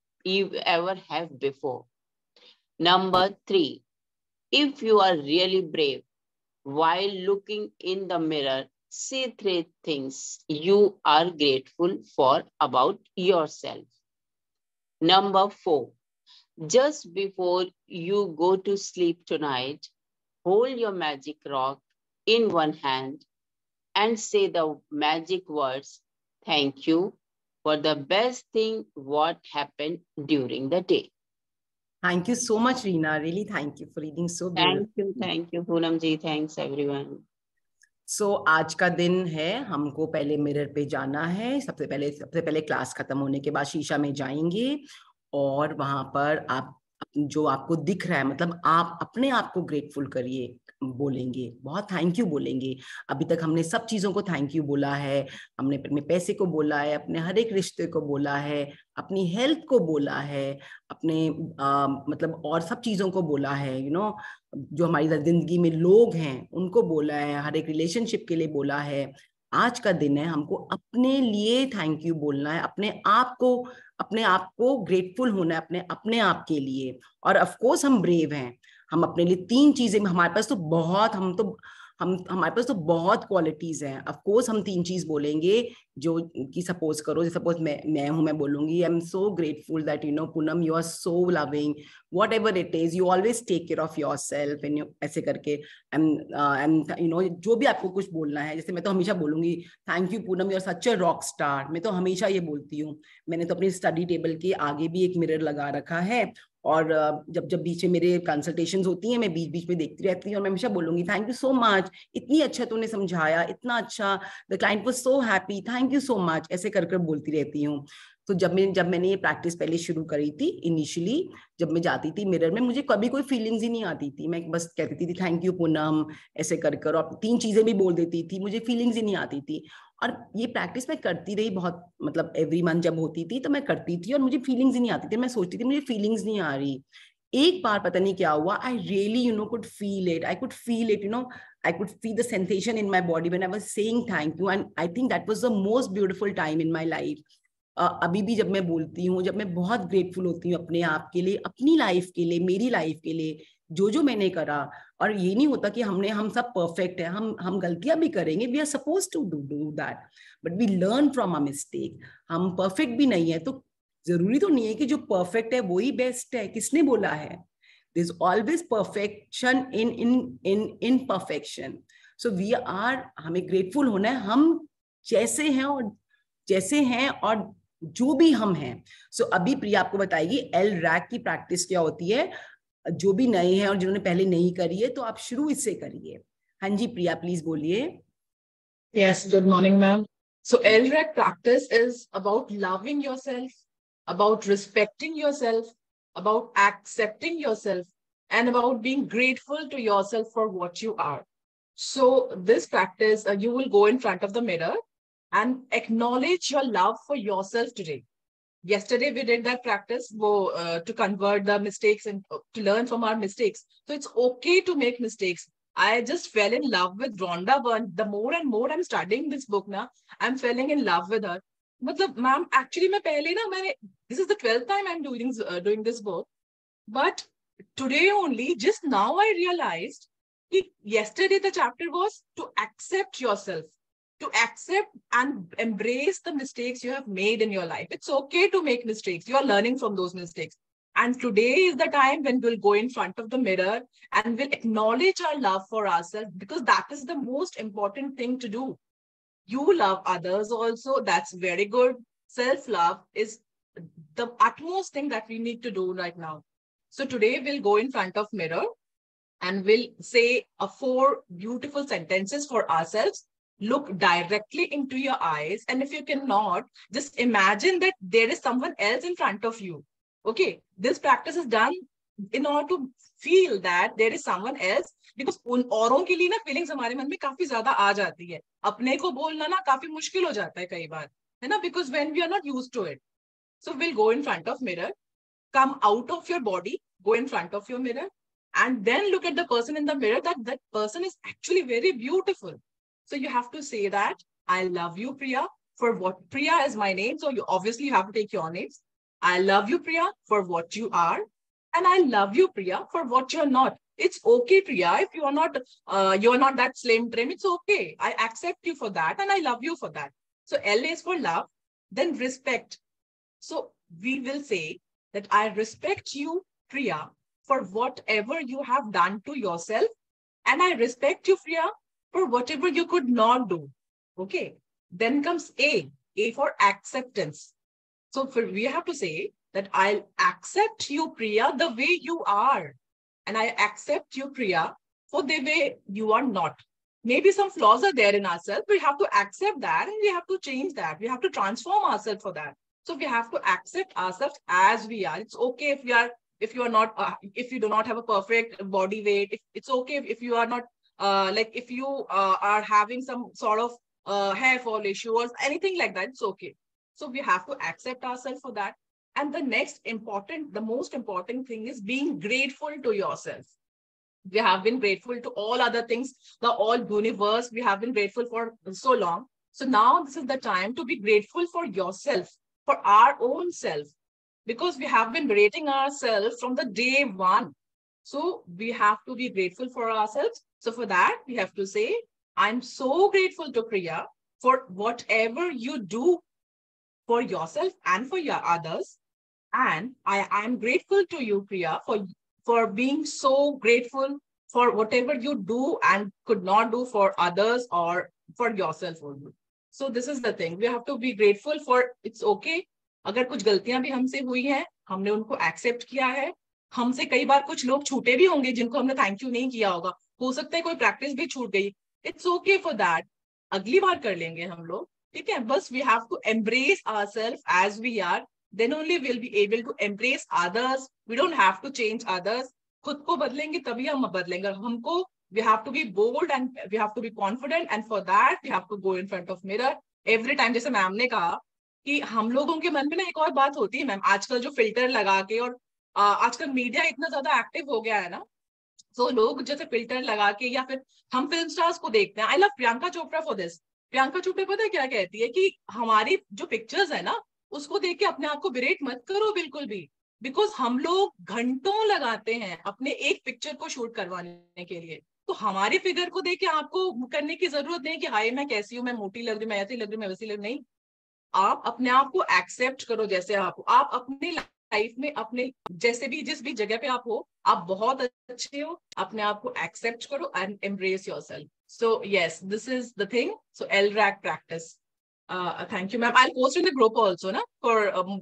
Speaker 2: have before. Number 3, if you are really brave, while looking in the mirror, say 3 things you are grateful for about yourself. Number 4, just before you go to sleep tonight, hold your magic rock in one hand and say the magic words, thank you for the best thing what happened during the day.
Speaker 1: Thank you so much, Reena. Really, thank you for reading so beautiful.
Speaker 2: Thank you, Poonam ji. Thanks, everyone.
Speaker 1: So, आज का दिन है, हमको पहले mirror पे जाना है. सबसे पहले क्लास खत्म होने के बाद शीशा में जाएंगे और वहां पर आप जो आपको दिख रहा है, मतलब आप अपने आप को ग्रेटफुल करिए, बोलेंगे, बहुत थैंक यू बोलेंगे. अभी तक हमने सब चीजों को थैंक यू बोला है. हमने अपने पैसे को बोला है, अपने हर एक रिश्ते को बोला है, अपनी हेल्थ को बोला है, अपने मतलब और सब चीजों को बोला है. जो हमारी जिंदगी में लोग हैं उनको बोला है, हर एक रिलेशनशिप के लिए बोला है. आज का दिन है, हमको अपने लिए थैंक यू बोलना है, अपने आप को ग्रेटफुल होना है अपने आप के लिए. और ऑफ कोर्स हम ब्रेव हैं. हम अपने लिए 3 चीजें, हमारे पास तो हमारे पास तो बहुत क्वालिटीज हैं. ऑफ कोर्स हम 3 चीज बोलेंगे, जो कि सपोज मैं हूं, मैं बोलूंगी, I am so grateful that Poonam, you are so loving, whatever it is, you always take care of yourself. And ऐसे करके जो भी आपको कुछ बोलना है. जैसे मैं तो हमेशा बोलूंगी, thank you Poonam, you are such a rock star. मैं तो हमेशा ये बोलती हूँ. मैंने तो अपनी स्टडी टेबल के आगे भी एक मिरर लगा रखा है, और जब बीच में मेरे कंसल्टेशंस होती हैं, मैं बीच में देखती रहती हूँ और मैं हमेशा बोलूंगी, थैंक यू सो मच, इतनी अच्छा तूने समझाया, इतना अच्छा, the client was so happy, thank you so much, ऐसे कर बोलती रहती हूँ. तो जब मैंने ये प्रैक्टिस पहले शुरू करी थी इनिशियली, जब मैं जाती थी मिरर में, मुझे कभी कोई फीलिंग्स ही नहीं आती थी, मैं बस कहती थी थैंक यू पूनम ऐसे कर और 3 चीजें भी बोल देती थी, मुझे फीलिंग्स ही नहीं आती थी। और ये प्रैक्टिस मैं करती रही बहुत, मतलब एवरी मंथ जब होती थी तो मैं करती थी और मुझे फीलिंग्स ही नहीं आती थी, मैं सोचती थी मुझे फीलिंग्स नहीं आ रही। एक बार पता नहीं क्या हुआ, I really could feel it, I could feel it, I could feel the sensation in my body when I was saying thank you, and I think that was the most beautiful time in my life. अभी भी जब मैं बोलती हूँ, जब मैं बहुत grateful होती हूँ अपने आप के लिए, अपनी लाइफ के लिए, मेरी लाइफ के लिए, जो मैंने करा। और ये नहीं होता कि हम सब परफेक्ट है, हम गलतियां भी करेंगे, we are suppose to do that, but we learn from a mistake. हम परफेक्ट भी नहीं है तो जरूरी तो नहीं है कि जो परफेक्ट है वो ही बेस्ट है, किसने बोला है? There's always perfection in imperfection. So we are, हमें grateful होना है, हम जैसे हैं और जो भी हम हैं। So अभी प्रिया आपको बताएगी एल रैक की प्रैक्टिस क्या होती है, जो भी नए हैं और जिन्होंने पहले नहीं करी है तो आप शुरू इससे करिए। हाँ जी प्रिया, प्लीज बोलिए।
Speaker 3: Yes, good morning, ma'am. So LRAC practice is about loving yourself, about respecting yourself, about accepting yourself, and about being grateful to yourself for what you are. So this practice, you will go in front of the mirror and acknowledge your love for yourself today. Yesterday we did that practice to convert the mistakes and to learn from our mistakes. So it's okay to make mistakes. I just fell in love with Rhonda Byrne. The more and more I'm studying this book now, I'm falling in love with her. मतलब ma'am actually मैं पहले ना मैंने this is the 12th time I'm doing this book, but today only just now I realized that yesterday the chapter was to accept yourself, to accept and embrace the mistakes you have made in your life. It's okay to make mistakes. You are learning from those mistakes. And today is the time when we'll go in front of the mirror and we'll acknowledge our love for ourselves, because that is the most important thing to do. You love others also. That's very good. Self-love is the utmost thing that we need to do right now. So today we'll go in front of mirror and we'll say 4 beautiful sentences for ourselves. Look directly into your eyes. And if you cannot, just imagine that there is someone else in front of you. Okay, this practice is done in order to feel that there is someone else, because उन औरों के लिए ना feelings हमारे मन में काफी ज्यादा आ जाती है, अपने को बोलना ना काफी मुश्किल हो जाता है कई बार, है ना, because when we are not used to it. So we'll go in front of mirror, come out of your body, go in front of your mirror, and then look at the person in the mirror, that person is actually very beautiful. So you have to say that, I love you, Priya, for what, Priya is my name, so you obviously have to take your names. I love you, Priya, for what you are. And I love you, Priya, for what you're not. It's okay, Priya, if you're not that slim trim, it's okay. I accept you for that and I love you for that. So L is for love, then respect. So we will say that I respect you, Priya, for whatever you have done to yourself. And I respect you, Priya, for whatever you could not do. Okay. Then comes A for acceptance. So we have to say that I'll accept you, Priya, the way you are. And I accept you, Priya, for the way you are not. Maybe some flaws are there in ourselves. We have to accept that and we have to change that. We have to transform ourselves for that. So we have to accept ourselves as we are. It's okay if you do not have a perfect body weight. It's okay if you are not, if you are having some sort of hair fall issue or anything like that, it's okay. So we have to accept ourselves for that. And the most important thing is being grateful to yourself. We have been grateful to all other things, the all universe. We have been grateful for so long. So now this is the time to be grateful for yourself, for our own self, because we have been rating ourselves from the day one. So we have to be grateful for ourselves. So for that, we have to say, I'm so grateful to Priya for whatever you do for yourself and for your others. And I am grateful to you, Priya, for being so grateful for whatever you do and could not do for others or for yourself only. So this is the thing. We have to be grateful for, it's okay. अगर कुछ गलतियां भी हमसे हुई हैं, हमने उनको accept किया है. हमसे कई बार कुछ लोग छूटे भी होंगे जिनको हमने थैंक यू नहीं किया होगा. हो सकता है कोई प्रैक्टिस भी छूट गई. It's okay for that. अगली बार कर लेंगे हम लोग. ठीक है, बस we have to embrace ourself as we are, then only will be able to embrace others. We don't have to change others. खुद को बदलेंगे तभी हम बदलेंगे. हमको we have to be bold and we have to be confident, and for that we have to go in front of mirror every time. जैसे ma'am ने कहा कि हम लोगों के मन में ना एक और बात होती है मैम, आजकल जो फिल्टर लगा के, और आजकल मीडिया इतना ज्यादा एक्टिव हो गया है ना, तो लोग जैसे फिल्टर लगा के, या फिर हम फिल्म स्टार्स को देखते हैं. I love Priyanka Chopra for this. Priyanka Chopra पता है क्या कहती है कि हमारी जो पिक्चर्स है ना, उसको देख के अपने आप को बिरेट मत करो बिल्कुल भी, बिकॉज हम लोग घंटों लगाते हैं अपने एक पिक्चर को शूट करवाने के लिए. तो हमारी फिगर को देख के आपको करने की जरूरत नहीं कि हाय मैं कैसी हूँ, मैं मोटी लग रही हूँ, मैं ऐसी लग रही हूँ, मैं वैसी लग रही हूँ. नहीं, आप अपने आप को एक्सेप्ट करो जैसे आप अपनी लाइफ में अपने जैसे भी जिस भी जगह पे आप हो, आप बहुत अच्छे हो. अपने आप को एक्सेप्ट करो and embrace yourself. So yes, this is the thing. So LRAC practice. Thank you, ma'am. I'll post in the group also, na, for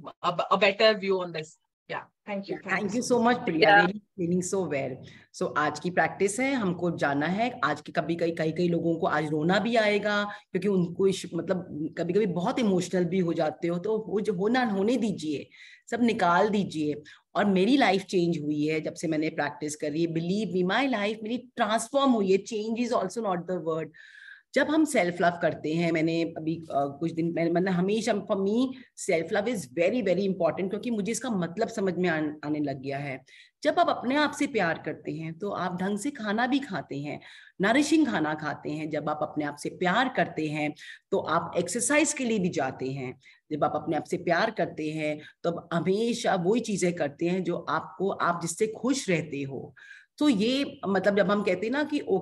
Speaker 3: a better view on this. Yeah, thank you.
Speaker 1: Thank you so much, Priya. Really feeling so well. So आज की practice है, हमको जाना है. आज की कई लोगों को आज रोना भी आएगा, क्योंकि उनको मतलब कभी कभी बहुत इमोशनल भी हो जाते हो, तो वो जो होने दीजिए, सब निकाल दीजिए. और मेरी लाइफ चेंज हुई है जब से मैंने प्रैक्टिस करी है. बिलीव मी, माई लाइफ मेरी ट्रांसफॉर्म हुई है. Change is also not the word. जब हम सेल्फ लव करते हैं, मैंने अभी कुछ दिन मैंने हमेशा, for me self love is very very important, क्योंकि मुझे इसका मतलब समझ में आने लग गया है. जब आप अपने आप से प्यार करते हैं तो आप ढंग से खाना भी खाते हैं, नरिशिंग खाना खाते हैं. जब आप अपने आप से प्यार करते हैं तो आप एक्सरसाइज के लिए भी जाते हैं. जब आप अपने आप से प्यार करते हैं तो आप हमेशा वही चीजें करते हैं जो आप जिससे खुश रहते हो. तो ये मतलब जब हम कहते हैं ना कि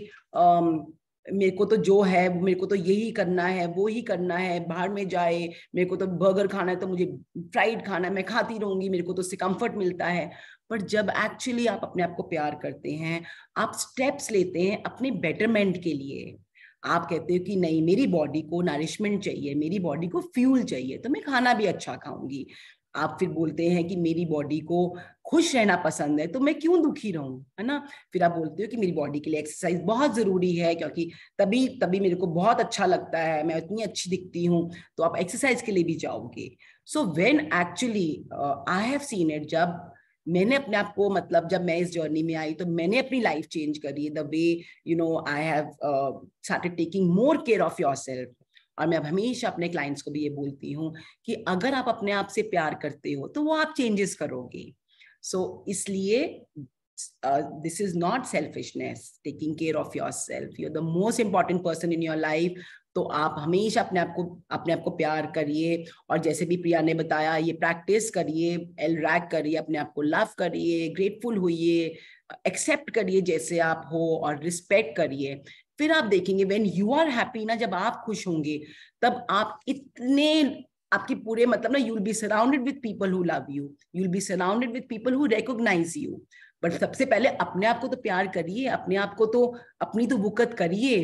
Speaker 1: ओके, मेरे को तो जो है, मेरे को तो यही करना है, वो ही करना है, बाहर में जाए, मेरे को तो बर्गर खाना है तो मुझे फ्राइड खाना है, मैं खाती रहूंगी, मेरे को तो उससे कंफर्ट मिलता है. पर जब एक्चुअली आप अपने आप को प्यार करते हैं, आप स्टेप्स लेते हैं अपने बेटरमेंट के लिए. आप कहते हो कि नहीं, मेरी बॉडी को नरिशमेंट चाहिए, मेरी बॉडी को फ्यूल चाहिए, तो मैं खाना भी अच्छा खाऊंगी. आप फिर बोलते हैं कि मेरी बॉडी को खुश रहना पसंद है, तो मैं क्यों दुखी रहूं, है ना. फिर आप बोलते हो कि मेरी बॉडी के लिए एक्सरसाइज बहुत जरूरी है, क्योंकि तभी मेरे को बहुत अच्छा लगता है, मैं इतनी अच्छी दिखती हूँ, तो आप एक्सरसाइज के लिए भी जाओगे. So when actually I have seen it, जब मैंने अपने आप को, मतलब जब मैं इस जर्नी में आई तो मैंने अपनी लाइफ चेंज करी. The way I have started taking more care of yourself. और मैं अब हमेशा अपने क्लाइंट्स को भी ये बोलती हूँ कि अगर आप अपने आप से प्यार करते हो तो वो आप चेंजेस करोगे. सो इसलिए this is not selfishness, taking care of yourself. You are the most important person in your life. तो आप हमेशा अपने आप को प्यार करिए. और जैसे भी प्रिया ने बताया, ये प्रैक्टिस करिए, LRAC करिए, अपने आप को लव करिए, ग्रेटफुल होइए, एक्सेप्ट करिए जैसे आप हो, और रिस्पेक्ट करिए. फिर आप देखेंगे व्हेन यू आर हैप्पी ना, जब आप खुश होंगे, तब आप इतने आपकी पूरे मतलब ना, you will be surrounded with people who love you, you will be surrounded with people who recognise you. But सबसे पहले अपने आप को तो प्यार करिए, अपने आप को तो अपनी तो बुकत करिए.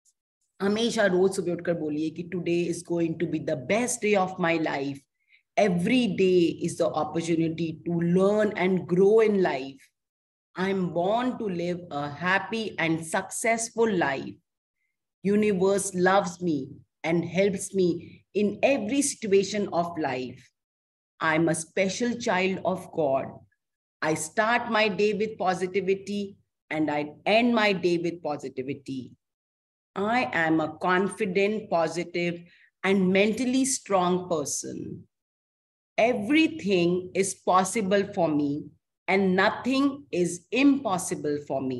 Speaker 1: हमेशा रोज सुबह उठकर बोलिए कि today is going to be the best day of my life. Every day is the opportunity to learn and grow in life. I am born to live a happy and successful life. Universe loves me and helps me in every situation of life. I am a special child of God. I start my day with positivity and I end my day with positivity. I am a confident, positive, and mentally strong person. Everything is possible for me, and nothing is impossible for me.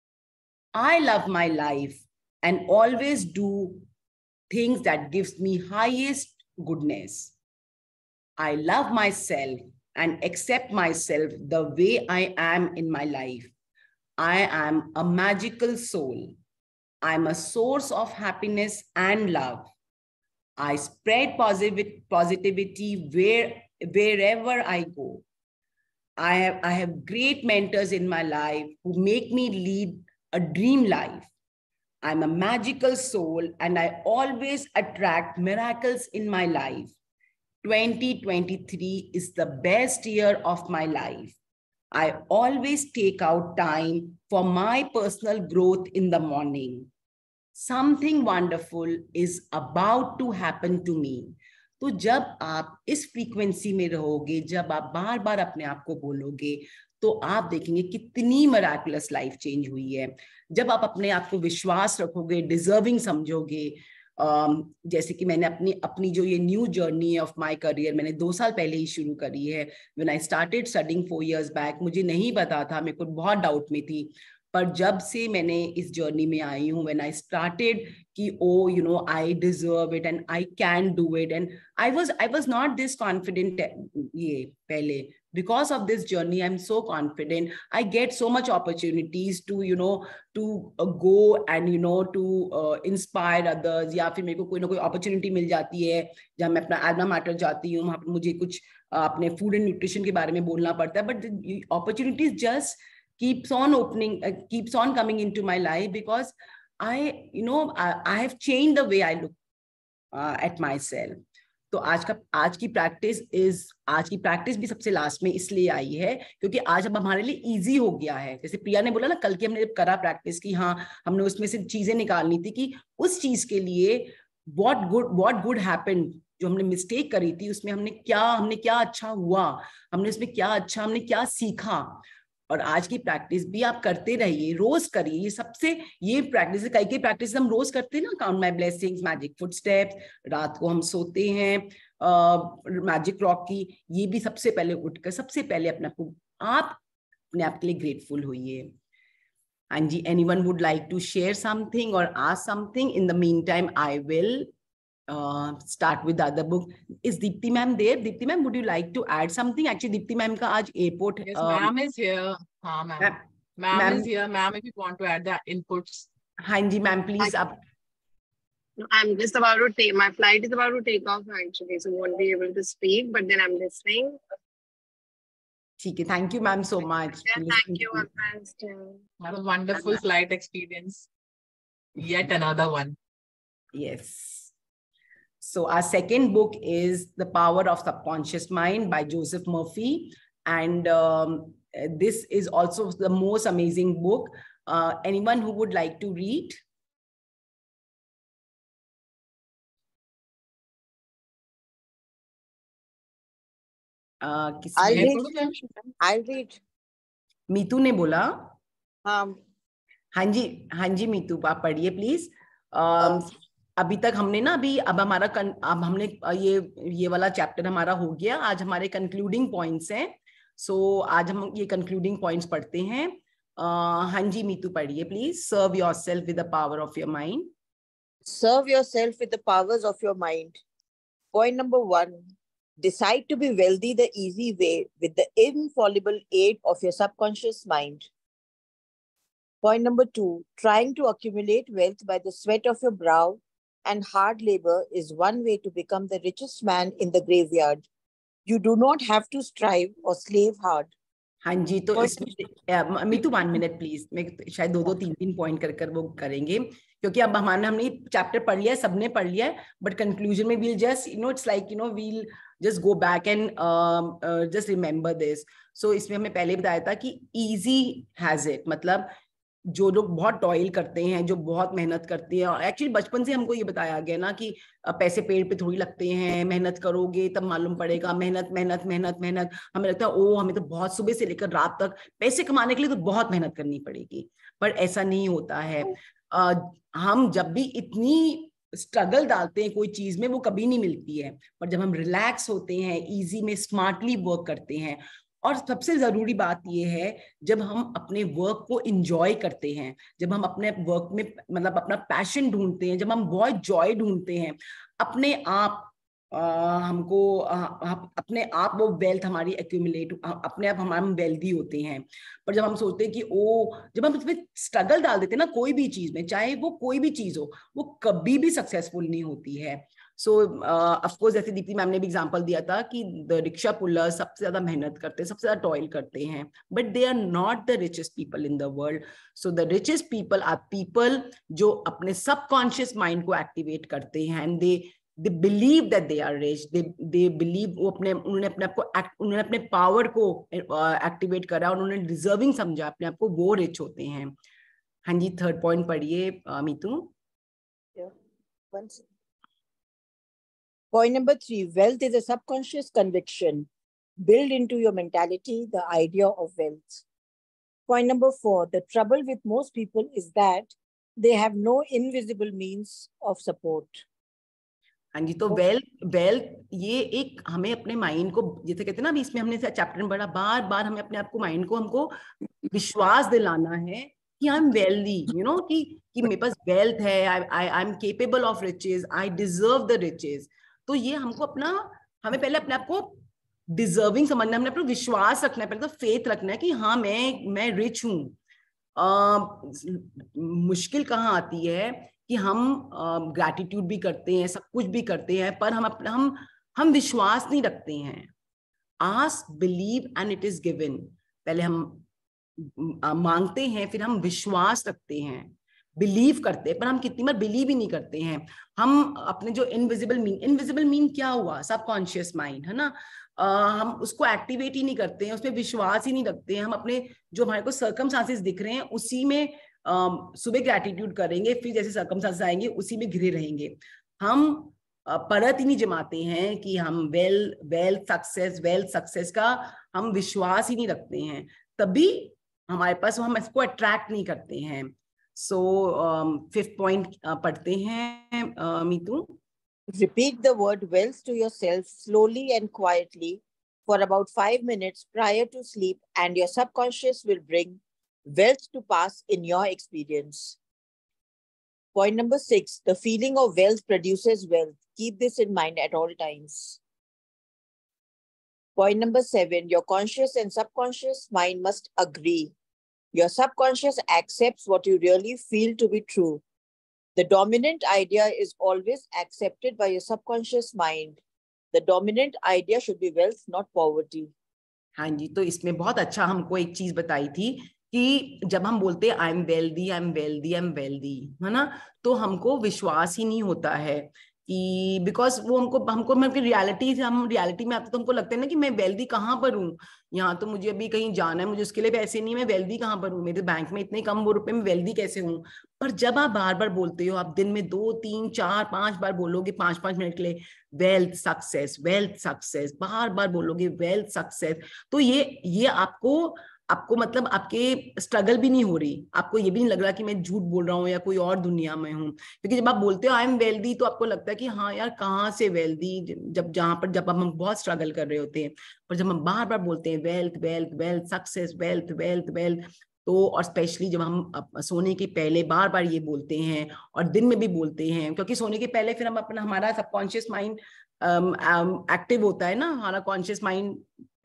Speaker 1: I love my life and always do things that gives me highest goodness. I love myself and accept myself the way I am in my life. I am a magical soul. I am a source of happiness and love. I spread positivity wherever I go. I have great mentors in my life who make me lead a dream life. I'm a magical soul and I always attract miracles in my life. 2023 is the best year of my life. I always take out time for my personal growth in the morning. Something wonderful is about to happen to me. तो जब आप इस frequency में रहोगे, जब आप बार बार अपने आप को बोलोगे, तो आप देखेंगे कितनी मिराकुलस लाइफ चेंज हुई है। जब आप अपने आप को विश्वास रखोगे, डिजर्विंग समझोगे, जैसे कि मैंने अपनी जो ये न्यू जर्नी है ऑफ माय करियर, मैंने 2 साल पहले ही शुरू करी है। When I started studying 4 years back, मुझे नहीं पता था, मेरे को बहुत डाउट में थी। पर जब से मैंने इस जर्नी में आई हूँ, व्हेन आई स्टार्टेड कि oh you know I deserve it and I can do it, and I was not this confident ये पहले। Because of this journey, I'm so confident. I get so much opportunities to, you know, to go and, you know, to inspire others. या फिर मेरे को कोई ना कोई opportunity मिल जाती है जहाँ मैं अपना alma mater जाती हूँ, वहाँ पर मुझे कुछ अपने food and nutrition के बारे में बोलना पड़ता है. But the opportunities just keeps on opening, keeps on coming into my life because I have changed the way I look at myself. तो आज की प्रैक्टिस भी सबसे लास्ट में इसलिए आई है क्योंकि आज अब हमारे लिए इजी हो गया है। जैसे प्रिया ने बोला ना, कल की हमने करा प्रैक्टिस की, हाँ हमने उसमें से चीजें निकालनी थी कि उस चीज के लिए व्हाट गुड हैपेंड, जो हमने मिस्टेक करी थी उसमें हमने क्या अच्छा हुआ, हमने क्या सीखा। और आज की प्रैक्टिस भी आप करते रहिए, रोज करिए। ये प्रैक्टिस, कई प्रैक्टिस हम रोज करते हैं ना, count my blessings, magic footsteps, रात को हम सोते हैं मैजिक रॉक की, ये भी सबसे पहले उठकर सबसे पहले अपने आप के लिए ग्रेटफुल होइए। हाँ जी, anyone would like to share something और ask something? In the meantime I will start with the other book. Is Deepti ma'am there? Deepti ma'am, would you like to add something? Actually Deepti ma'am ka aaj airport
Speaker 3: yes ma'am is here. Ma'am is here. Ma'am, if you want to add the inputs.
Speaker 1: हाँ जी ma'am, please.
Speaker 4: No, I'm just about to take, my flight is about to take off actually, so won't be able to speak, but then I'm listening.
Speaker 1: ठीक है, thank you ma'am so much.
Speaker 4: Yeah, thank you.
Speaker 3: What a wonderful flight experience. Yet another one.
Speaker 1: Yes. So our second book is The Power of Subconscious Mind by Joseph Murphy. And this is also the most amazing book. Anyone who would like to read?
Speaker 6: I'll read.
Speaker 1: Meetu ने बोला।
Speaker 6: हाँ
Speaker 1: जी मीतू, आप पढ़िए please. अभी तक हमने ना अब हमने ये वाला चैप्टर हमारा हो गया। आज हमारे कंक्लूडिंग पॉइंट्स हैं, सो आज हम ये कंक्लूडिंग पॉइंट्स पढ़ते हैं। हाँ जी मीतू, पढ़िए please. Serve yourself with the power of your mind.
Speaker 6: Serve yourself with the powers of your mind. Point number 1, decide to be wealthy the easy way with the infallible aid of your subconscious mind. Point number 2, trying to accumulate wealth by the sweat of your brow and hard labor is one way to become the richest man in the graveyard. You do not have to strive or slave hard.
Speaker 1: हाँ जी, तो इसमें Meetu 1 minute please, मैं शायद 2-3 point कर वो करेंगे क्योंकि अब हमने चैप्टर पढ़ लिया है, सबने पढ़ लिया है, बट कंक्लूजन में we'll just it's like we'll just go back and just remember this. So इसमें हमें पहले बताया था कि इजी हैज इट, मतलब जो लोग बहुत टॉयल करते हैं, जो बहुत मेहनत करते हैं, और एक्चुअली बचपन से हमको ये बताया गया ना कि पैसे पेड़ पे थोड़ी लगते हैं, मेहनत करोगे तब मालूम पड़ेगा, मेहनत मेहनत मेहनत मेहनत। हमें लगता है ओ हमें तो बहुत सुबह से लेकर रात तक पैसे कमाने के लिए तो बहुत मेहनत करनी पड़ेगी, पर ऐसा नहीं होता है। हम जब भी इतनी स्ट्रगल डालते हैं कोई चीज में, वो कभी नहीं मिलती है, पर जब हम रिलैक्स होते हैं, इजी में स्मार्टली वर्क करते हैं, और सबसे जरूरी बात यह है जब हम अपने वर्क को एंजॉय करते हैं, जब हम अपने वर्क में मतलब अपना पैशन ढूंढते हैं, जब हम बहुत जॉय ढूंढते हैं, अपने आप हमको अपने आप वो वेल्थ हमारी एक्यूमुलेट, अपने आप हम वेल्दी होते हैं। पर जब हम सोचते हैं कि जब हम इसमें स्ट्रगल डाल देते हैं ना कोई भी चीज में, चाहे वो कोई भी चीज हो, वो कभी भी सक्सेसफुल नहीं होती है। सो ऑफ कोर्स जैसे दीप्ति मैम ने भी एग्जांपल दिया था कि द रिक्शा पुलर सबसे ज्यादा मेहनत करते हैं, सबसे ज्यादा टॉयल करते हैं, but they are not the richest people in the world. So the richest people are people जो अपने सबकॉन्शियस माइंड को एक्टिवेट करते हैं, and they believe that they are rich, they believe उन्होंने अपने पावर को एक्टिवेट करा, उन्होंने डिजर्विंग समझा अपने आप को, वो रिच होते हैं। हाँ जी, 3rd पॉइंट पढ़िए Meetu.
Speaker 6: Point number 3, wealth is a subconscious conviction. Build into your mentality the idea of wealth. Point number 4, the trouble with most people is that they have no invisible means of support.
Speaker 1: हाँ जी, तो wealth ये एक हमें अपने mind को, जैसे कहते हैं ना, अभी इसमें हमने चैप्टर में पढ़ा, बार बार हमें अपने आप को, माइंड को, हमको विश्वास दिलाना है कि I am wealthy, you know, कि मेरे पास वेल्थ है, I am capable of riches, I deserve the riches. तो ये हमको हमें पहले अपने आप को डिजर्विंग समझना, हमने अपना विश्वास रखना है, पहले तो फेथ रखना है कि हाँ मैं रिच हूँ. मुश्किल कहाँ आती है कि हम ग्रैटिट्यूड भी करते हैं, सब कुछ भी करते हैं, पर हम विश्वास नहीं रखते हैं. Ask, believe and it is given. पहले हम मांगते हैं, फिर हम विश्वास रखते हैं, बिलीव करते हैं, पर हम कितनी बार बिलीव ही नहीं करते हैं. हम अपने जो इनविजिबल मीन क्या हुआ, सबकॉन्शियस माइंड है ना, हम उसको एक्टिवेट ही नहीं करते हैं, उसमें विश्वास ही नहीं रखते हैं. हम अपने जो हमारे को सर्कमस्टांसेस दिख रहे हैं उसी में सुबह ग्रैटिट्यूड करेंगे, फिर जैसे सर्कमस्टांसेस आएंगे उसी में घिरे रहेंगे. हम परत ही नहीं जमाते हैं कि हम वेल्थ सक्सेस का हम विश्वास ही नहीं रखते हैं, तभी हमारे पास हम इसको अट्रैक्ट नहीं करते हैं. सो 5th पॉइंट पढ़ते हैं Meetu.
Speaker 6: Repeat the word wealth to yourself slowly and quietly for about 5 minutes prior to sleep, and your subconscious will bring wealth to pass in your experience. Point number 6, the feeling of wealth produces wealth. Keep this in mind at all times. Point number 7, your conscious and subconscious mind must agree. Your subconscious accepts what you really feel to be true. The dominant idea is always accepted by your subconscious mind. The dominant idea should be wealth, not poverty.
Speaker 1: हाँ जी, तो इसमें बहुत अच्छा हमको एक चीज बताई थी कि जब हम बोलते हैं आई एम वेल्दी, है ना, तो हमको विश्वास ही नहीं होता है कि बिकॉज वो हम रियलिटी में आते तो हमको लगता है ना कि मैं वेल्दी कहाँ पर हूँ. यहाँ तो मुझे अभी कहीं जाना है, मुझे उसके लिए पैसे नहीं, मैं वेल्दी कहाँ पर हूँ, मेरे बैंक में इतने कम रुपए में वेल्दी कैसे हूँ. पर जब आप बार बार बोलते हो, आप दिन में 2, 3, 4, 5 बार बोलोगे, 5-5 मिनट के लिए वेल्थ सक्सेस, बार बार बोलोगे वेल्थ सक्सेस, तो ये आपको मतलब आपके स्ट्रगल भी नहीं हो रही, आपको ये भी नहीं लग रहा कि मैं झूठ बोल रहा हूँ या कोई और दुनिया में हूँ. क्योंकि जब आप बोलते हो आई एम वेल्दी, तो आपको लगता है कि हाँ यार कहाँ से वेल्दी, जब हम बहुत स्ट्रगल कर रहे होते हैं. पर जब हम बार बार बोलते हैं वेल्थ सक्सेस, वेल्थ, तो और स्पेशली जब हम सोने के पहले बार बार ये बोलते हैं और दिन में भी बोलते हैं, क्योंकि सोने के पहले फिर हम हमारा सबकॉन्शियस माइंड एक्टिव होता है ना, हमारा कॉन्शियस माइंड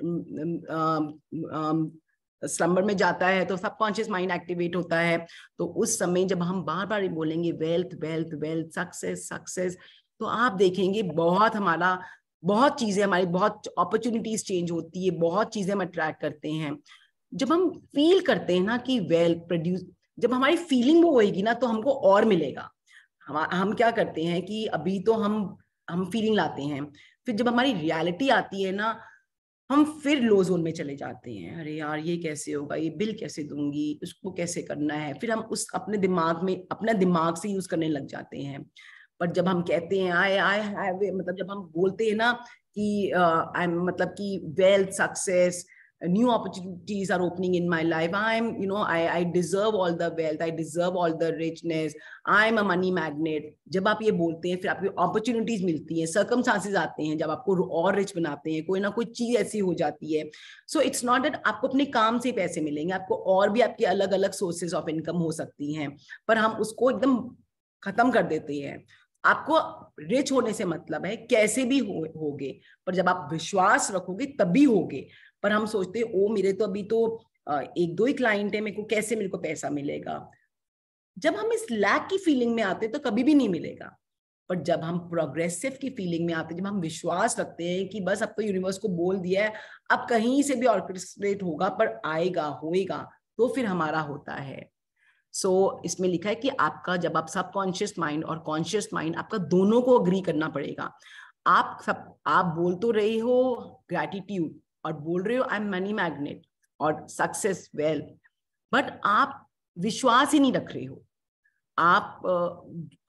Speaker 1: स्लम्बर में जाता है, तो सबकॉन्शियस माइंड एक्टिवेट होता है. तो उस समय जब हम बार बार बोलेंगे वेल्थ सक्सेस, तो आप देखेंगे बहुत चीजें, हमारी बहुत अपॉर्चुनिटीज चेंज होती है, बहुत चीजें हम अट्रैक्ट करते हैं. जब हम फील करते हैं ना कि वेल्थ प्रोड्यूस, जब हमारी फीलिंग वो होएगी ना, तो हमको और मिलेगा. हम क्या करते हैं कि अभी तो हम फीलिंग लाते हैं, फिर जब हमारी रियलिटी आती है ना, हम फिर लो जोन में चले जाते हैं. अरे यार ये कैसे होगा, ये बिल कैसे दूंगी, उसको कैसे करना है, फिर हम अपने दिमाग से यूज करने लग जाते हैं. पर जब हम कहते हैं आई हैव, मतलब जब हम बोलते हैं ना कि आई मतलब कि wealth success, new opportunities are opening in my life, I deserve all the wealth, I deserve all the richness, I'm a money magnet. जब आप ये बोलते हैं, फिर आपको opportunities मिलती हैं, circumstances आते हैं जब आपको और रिच बनाते हैं, कोई ना कोई चीज ऐसी हो जाती है. So it's not that आपको अपने काम से पैसे मिलेंगे, आपको और भी आपकी अलग अलग sources of income हो सकती हैं, पर हम उसको एकदम खत्म कर देते हैं. आपको रिच होने से मतलब है कैसे भी होगे, पर जब आप विश्वास रखोगे तभी होगे. पर हम सोचते हैं मेरे तो अभी तो 1-2 ही क्लाइंट है, मेरे को पैसा मिलेगा. जब हम इस लैक की फीलिंग में आते तो कभी भी नहीं मिलेगा. पर जब हम प्रोग्रेसिव की फीलिंग में आते, जब हम विश्वास रखते हैं कि बस अब तो यूनिवर्स को बोल दिया है, अब कहीं से भी ऑर्केस्ट्रेट होगा, पर आएगा, होएगा, तो फिर हमारा होता है. सो इसमें लिखा है कि आपका जब आप सबकॉन्शियस माइंड और कॉन्शियस माइंड, आपका दोनों को अग्री करना पड़ेगा. आप बोल तो रहे हो ग्रैटिट्यूड और बोल रहे हो आई एम मनी मैग्नेट और सक्सेस वेल्थ, बट आप विश्वास ही नहीं रख रहे हो. आप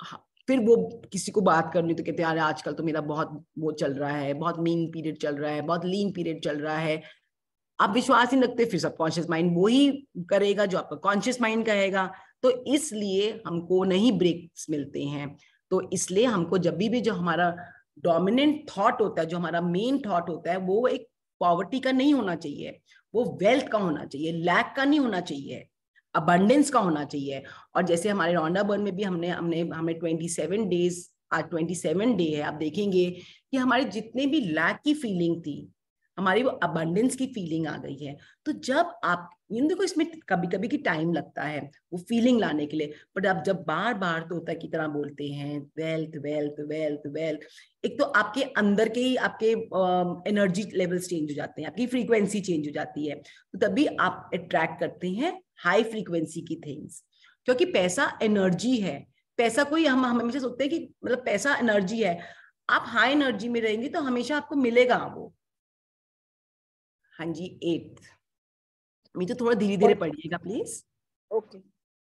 Speaker 1: फिर वो किसी को बात करनी तो कहते हैं यार आजकल तो मेरा बहुत वो चल रहा है, बहुत मीन पीरियड चल रहा है, बहुत लीन पीरियड चल रहा है। आप विश्वास नहीं रखते, फिर सबकॉन्शियस माइंड वो ही करेगा जो आपका कॉन्शियस माइंड कहेगा। तो इसलिए हमको नहीं ब्रेक्स मिलते हैं। तो इसलिए हमको जब भी जो हमारा डोमिनेंट थॉट होता है, जो हमारा मेन थॉट होता है, वो एक पॉवर्टी का नहीं होना चाहिए, वो वेल्थ का होना चाहिए, लैक का नहीं होना चाहिए, अबंडेंस का होना चाहिए। और जैसे हमारे रॉन्डा बर्न में भी हमने 27 डेज, आज 27 डे है, आप देखेंगे कि हमारे जितने भी लैक की फीलिंग थी, हमारी वो अबंडेंस की फीलिंग आ गई है। तो जब आप देखो, इसमें कभी कभी की टाइम लगता है वो फीलिंग लाने के लिए, बट आप जब बार बार तोता की तरह बोलते हैं वेल्थ वेल्थ वेल्थ वेल्थ, एक तो आपके अंदर के ही आपके एनर्जी लेवल्स चेंज हो जाते हैं, आपकी फ्रीक्वेंसी चेंज हो जाती है, तो तभी आप अट्रैक्ट करते हैं हाई फ्रीक्वेंसी की थिंग्स। क्योंकि पैसा एनर्जी है, पैसा कोई हम हमेशा सोचते हैं कि मतलब पैसा एनर्जी है, आप हाई एनर्जी में रहेंगे तो हमेशा आपको मिलेगा वो। हाँ जी, 8th मैं तो थोड़ा धीरे धीरे पढ़िएगा please.
Speaker 6: Okay.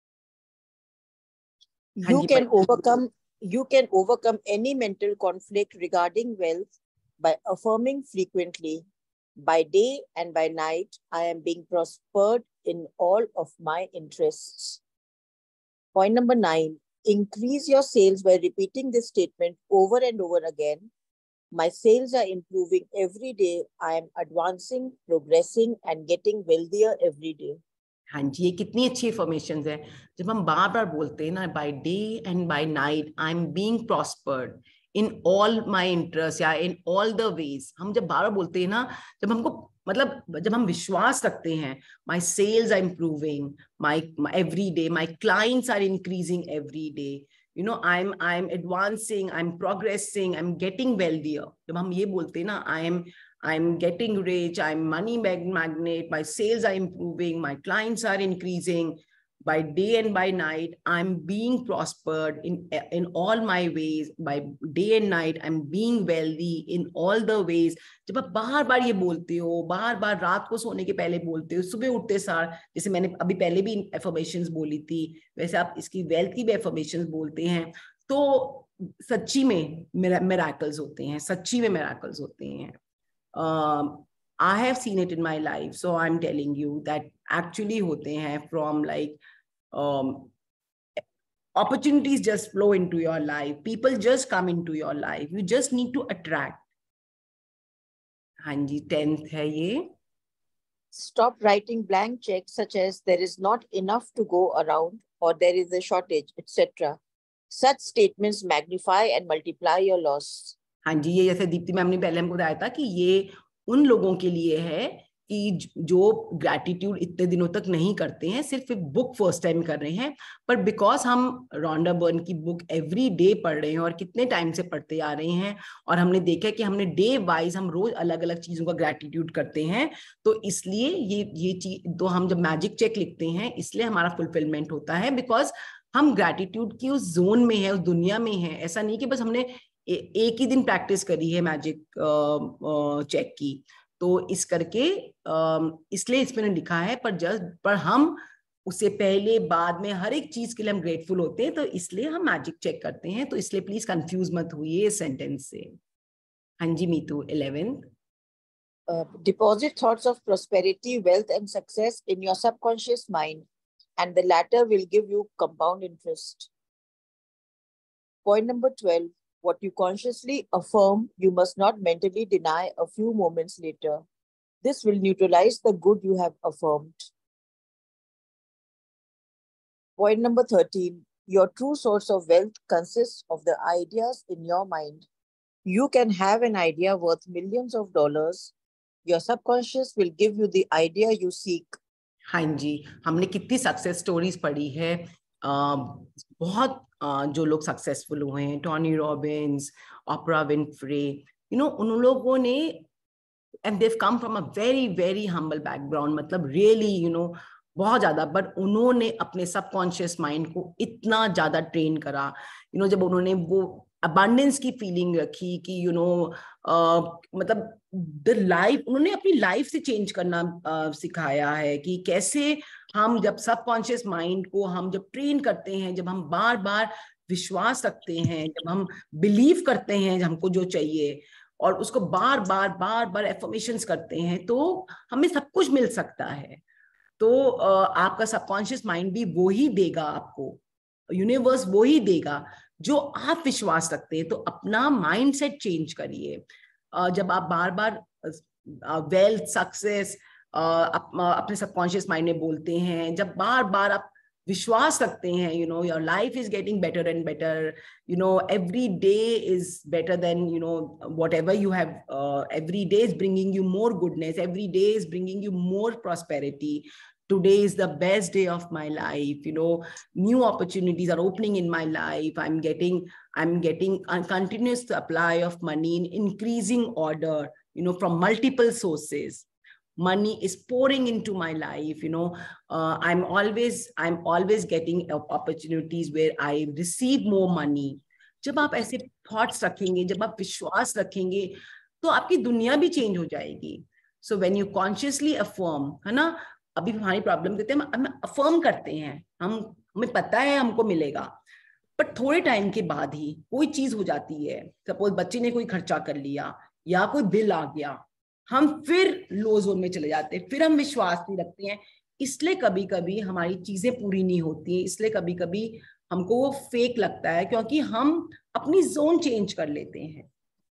Speaker 6: You can overcome any mental conflict regarding wealth by affirming frequently, by day and by night, I am being prospered in all of my interests. Point number 9, increase your sales by repeating this statement over and over again. My sales are improving every day. I am advancing, progressing and getting wealthier every day.
Speaker 1: हाँ जी, ये कितनी अच्छी information है। जब हम बार बार बोलते हैं ना, by day and by night I am being prospered in all my interest या इन ऑल द वेज, हम जब बार बार बोलते हैं ना, जब हमको मतलब जब हम विश्वास रखते हैं, my sales are improving my every day, my clients are increasing every day, you know, I'm advancing, I'm progressing, I'm getting wealthier. जब हम ये बोलते हैं ना, I'm getting rich, I'm money magnet, my sales are improving, my clients are increasing, by day and by night I'm being prospered in all my ways, by day and night I'm being wealthy in all the ways. जब आप बार बार ये बोलते हो, बार बार रात को सोने के पहले बोलते हो, सुबह उठते सार, जैसे मैंने अभी पहले भी एफर्मेशंस बोली थी, वैसे आप इसकी वेल्थ की भी एफर्मेशंस बोलते हैं, तो सच्ची में मिरेकल्स होते हैं, सच्ची में मिरेकल्स होते हैं। I have seen it in my life, so I'm telling you that actually होते हैं, from like opportunities just flow into your life, people just come into your life, you just need to attract. हाँ जी, 10th है ये।
Speaker 6: Stop writing blank checks such as there is not enough to go around or there is a shortage, etc. Such statements magnify and multiply your loss.
Speaker 1: हाँ जी, ये जैसे Deepti ma'am ने पहले हमको बताया था कि ये उन लोगों के लिए है कि जो ग्रैटिट्यूड इतने दिनों तक नहीं करते हैं, सिर्फ एक बुक फर्स्ट टाइम कर रहे हैं, पर बिकॉज हम रॉन्डा बर्न की बुक एवरी डे पढ़ रहे हैं और कितने टाइम से पढ़ते आ रहे हैं, और हमने देखा कि हमने डे वाइज हम रोज अलग अलग चीजों का ग्रैटिट्यूड करते हैं, तो इसलिए ये चीज, तो हम जब मैजिक चेक लिखते हैं इसलिए हमारा फुलफिलमेंट होता है, बिकॉज हम ग्रैटिट्यूड की उस जोन में है, उस दुनिया में है। ऐसा नहीं कि बस हमने एक ही दिन प्रैक्टिस करी है मैजिक चेक की, तो इस करके इसलिए इसमें लिखा है, पर हम उससे पहले बाद में हर एक चीज के लिए हम ग्रेटफुल होते हैं, तो इसलिए हम मैजिक चेक करते हैं। तो इसलिए प्लीज कंफ्यूज मत होइए इस सेंटेंस से। हाँ जी Meetu, 11th।
Speaker 6: Deposit thoughts of prosperity, wealth and success in your subconscious mind, and the latter will give you compound interest. Point number 12. What you consciously affirm, you must not mentally deny a few moments later. This will neutralize the good you have affirmed. Point number 13. Your true source of wealth consists of the ideas in your mind. You can have an idea worth millions of dollars. Your subconscious will give you the idea you seek.
Speaker 1: हाँ जी, हमने कितनी success stories पढ़ी है, बहुत जो लोग successful हुए हैं, टोनी रॉबिन्स, ओपरा विनफ्रे, उन लोगों ने, and they came from a very very humble background, मतलब रियली बहुत ज्यादा, बट उन्होंने अपने सबकॉन्शियस माइंड को इतना ज्यादा ट्रेन करा, जब उन्होंने वो अबंडेंस की फीलिंग रखी कि मतलब द लाइफ, उन्होंने अपनी लाइफ से चेंज करना सिखाया है कि कैसे हम जब सबकॉन्शियस माइंड को हम जब ट्रेन करते हैं, जब हम बार बार विश्वास रखते हैं, जब हम बिलीव करते हैं हमको जो चाहिए और उसको बार बार एफर्मेशंस करते हैं, तो हमें सब कुछ मिल सकता है। तो आपका सबकॉन्शियस माइंड भी वो ही देगा आपको, यूनिवर्स वो ही देगा जो आप विश्वास रखते हैं। तो अपना माइंडसेट चेंज करिए। जब आप बार बार वेल्थ, सक्सेस अपने सबकॉन्शियस माइंड में बोलते हैं, जब बार बार आप विश्वास रखते हैं, you know your life is getting better and better, you know every day is better than, you know whatever you have, every day is bringing you more goodness, every day is bringing you more prosperity. Today is the best day of my life. You know, new opportunities are opening in my life. I'm getting a continuous supply of money in increasing order, you know, from multiple sources. Money is pouring into my life. You know, I'm always getting opportunities where I receive more money. जब आप ऐसे thoughts रखेंगे, जब आप विश्वास रखेंगे, तो आपकी दुनिया भी change हो जाएगी. So when you consciously affirm, है ना, अभी हमारी प्रॉब्लम कहते हैं हम अफर्म करते हैं, हमें पता है हमको मिलेगा, पर थोड़े टाइम के बाद ही कोई चीज हो जाती है, सपोज बच्चे ने कोई खर्चा कर लिया या कोई बिल आ गया, हम फिर लो जोन में चले जाते हैं, फिर हम विश्वास नहीं रखते हैं, इसलिए कभी कभी हमारी चीजें पूरी नहीं होती हैं, इसलिए कभी कभी हमको वो फेक लगता है, क्योंकि हम अपनी जोन चेंज कर लेते हैं।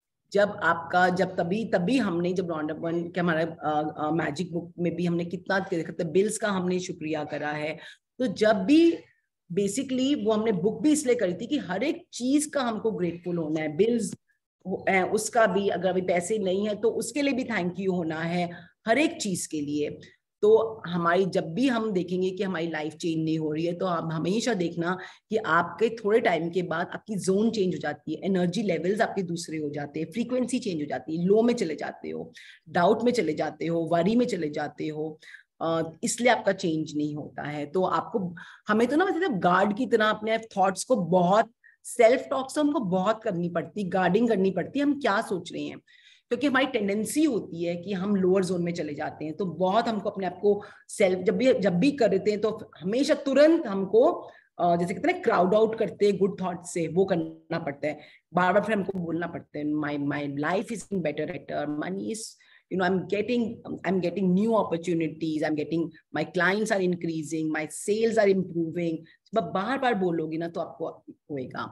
Speaker 1: जब तभी हमने, जब राउंड अप वन के हमारा मैजिक बुक में भी हमने कितना बिल्स का हमने शुक्रिया करा है, तो जब भी बेसिकली वो हमने बुक भी इसलिए करी थी कि हर एक चीज का हमको ग्रेटफुल होना है, बिल्स उसका भी, अगर अभी पैसे नहीं है तो उसके लिए भी थैंक यू होना है, हर एक चीज के लिए। तो हमारी, जब भी हम देखेंगे कि हमारी लाइफ चेंज नहीं हो रही है, तो आप हमेशा देखना कि आपके थोड़े टाइम के बाद आपकी जोन चेंज हो जाती है, एनर्जी लेवल्स आपके दूसरे हो जाते हैं, फ्रीक्वेंसी चेंज हो जाती है, लो में चले जाते हो, डाउट में चले जाते हो, वरी में चले जाते हो, इसलिए आपका चेंज नहीं होता है। तो आपको, हमें तो ना मतलब गार्ड की तरह अपने थॉट्स को बहुत, सेल्फ टॉक से हमको बहुत करनी पड़ती, गार्डिंग करनी पड़ती है, हम क्या सोच रहे हैं, क्योंकि हमारी टेंडेंसी होती है कि हम लोअर जोन में चले जाते हैं। तो बहुत हमको अपने आप को सेल्फ जब भी करते हैं तो हमेशा तुरंत हमको जैसे कहते हैं क्राउड आउट करते हैं गुड थॉट से, वो करना पड़ता है, बार बार फिर हमको बोलना पड़ता है my life is better, money is, you know, I'm getting new opportunities, I'm getting, my clients are increasing, my sales are improving. बार बार बोलोगी ना तो आपको होएगा।